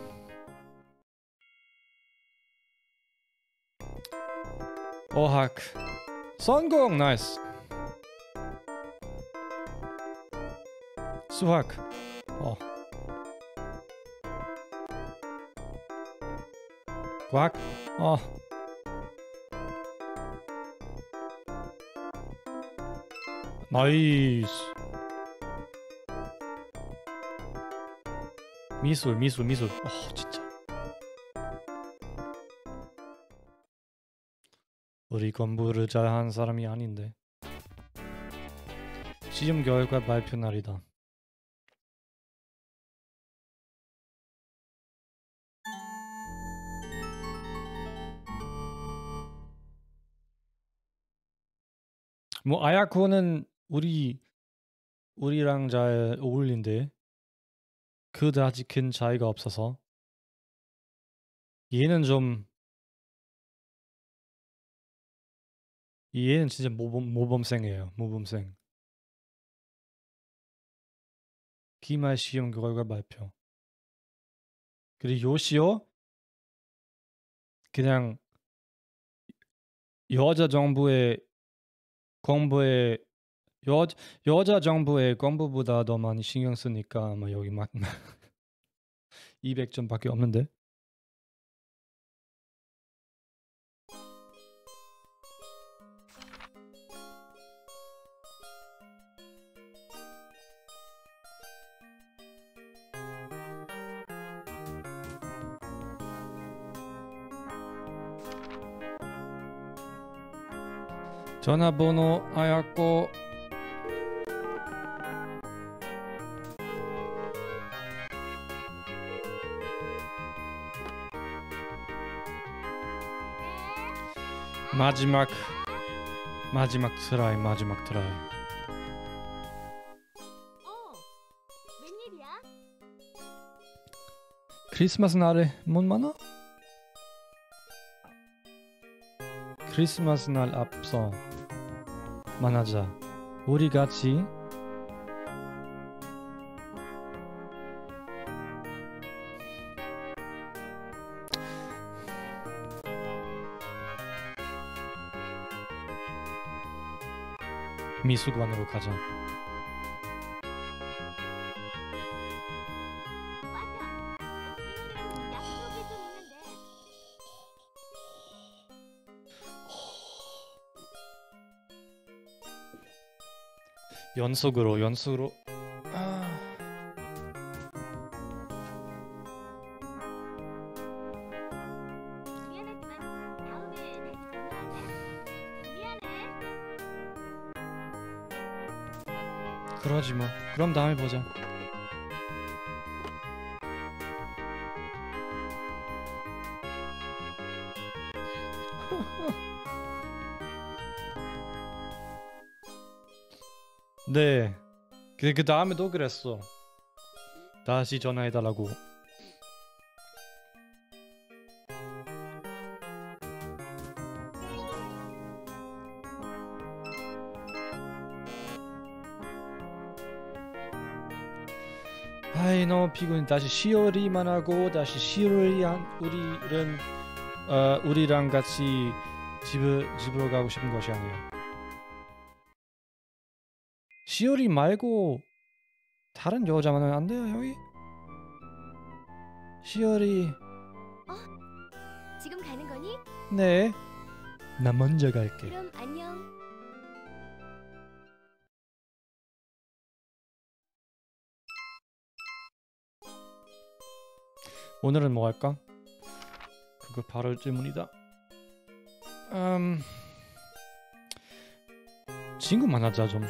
어학. 성공. 나이스. 수학. 어. 과학. 어. 나이스. 미술 미술 미술. 어 진짜. 우리 공부를 잘하는 사람이 아닌데. 시험 결과 발표 날이다. 뭐 아야코는 우리 우리랑 잘 어울린데 그다지 큰 차이가 없어서 얘는 좀 얘는 진짜 모범 모범생이에요. 모범생. 기말 시험 결과 발표. 그리고 요시오 그냥 여자 정부의 공부에 여 여자 정부의 공부보다 더 많이 신경 쓰니까 아마 여기 막 이백 점밖에 없는데. 전화번호 알았고 마지막 마지막 트라이 마지막 트라이. 어, 웬일이야? 크리스마스 날에 못 만나? 크리스마스 날 앞서 만나자. 우리 같이 미술관으로 가자. 맞아. 친구들이랑 약속이 좀 있는데. 연속으로 연속으로. 아... 미안하지만 다음에 다시 전화할래? 미안해. 그러지 뭐. 그럼 다음에 보자. 네. 그, 그 다음에도 그랬어. 다시 전화해달라고. 아이 너무 피곤해. 다시 시월이만 하고 다시 시월이 한 우리는 어 우리랑 같이 집을 집으로 가고 싶은 것이 아니야. 시월이 말고 다른 여자 만나면 안 돼요 여기? 시월이. 지금 가는 거니? 네. 나 먼저 갈게. 그럼 안녕. 오늘은 뭐 할까? 그거 바로 질문이다. 음, 친구 만나자 좀.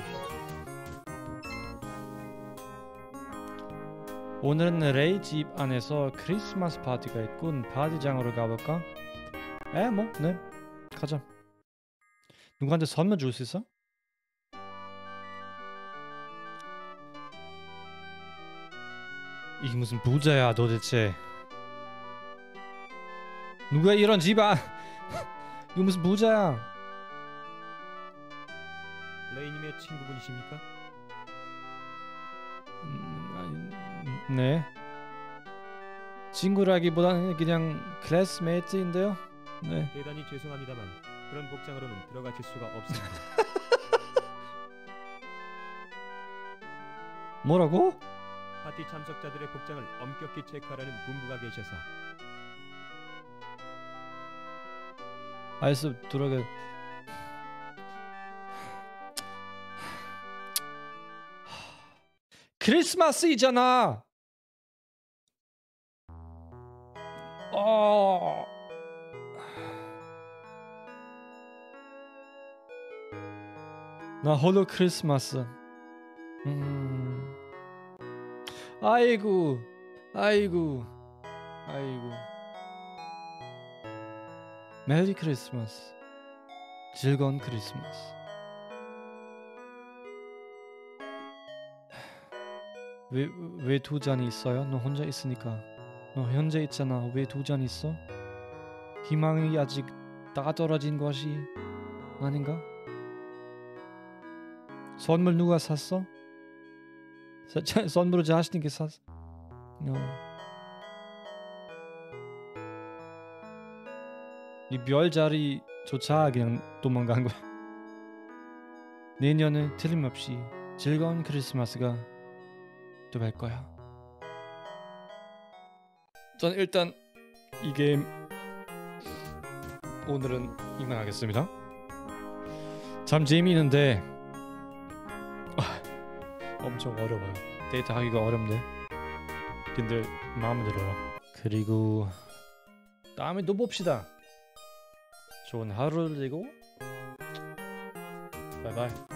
오늘은 레이 집 안에서 크리스마스 파티가 있군. 파티장으로 가볼까? 에, 뭐, 네, 가자. 누구한테 선물 줄 수 있어? 이게 무슨 부자야 도대체? 누가 이런 집안? 이거 무슨 부자야? 레이님의 친구분이십니까? 음, 아니, 네. 친구라기보다는 그냥 클래스메이트인데요. 네. 대단히 죄송합니다만 그런 복장으로는 들어가실 수가 없습니다. 뭐라고? 파티 참석자들의 복장을 엄격히 체크하라는 분부가 계셔서. 알았어, 들어가. 크리스마스이잖아. 어. 나 홀로 크리스마스. 음. 아이고, 아이고, 아이고. 메리 크리스마스. 즐거운 크리스마스. 왜 왜 두 잔이 있어요? 너 혼자 있으니까. 너 혼자 있잖아. 왜 두 잔 있어? 희망이 아직 다 떨어진 것이 아닌가? 선물 누가 샀어? 사, 선물을 자신있게 샀어. 어. 이 별자리 조차 그냥 도망간 거야. 내년은 틀림없이 즐거운 크리스마스가 될 거야. 전 일단 이 게임 오늘은 이만 하겠습니다. 참 재미있는데 아, 엄청 어려워요. 데이트 하기가 어렵네. 근데 마음에 들어요. 그리고 다음에 또 봅시다. 좋은 하루를 되고 바이바이.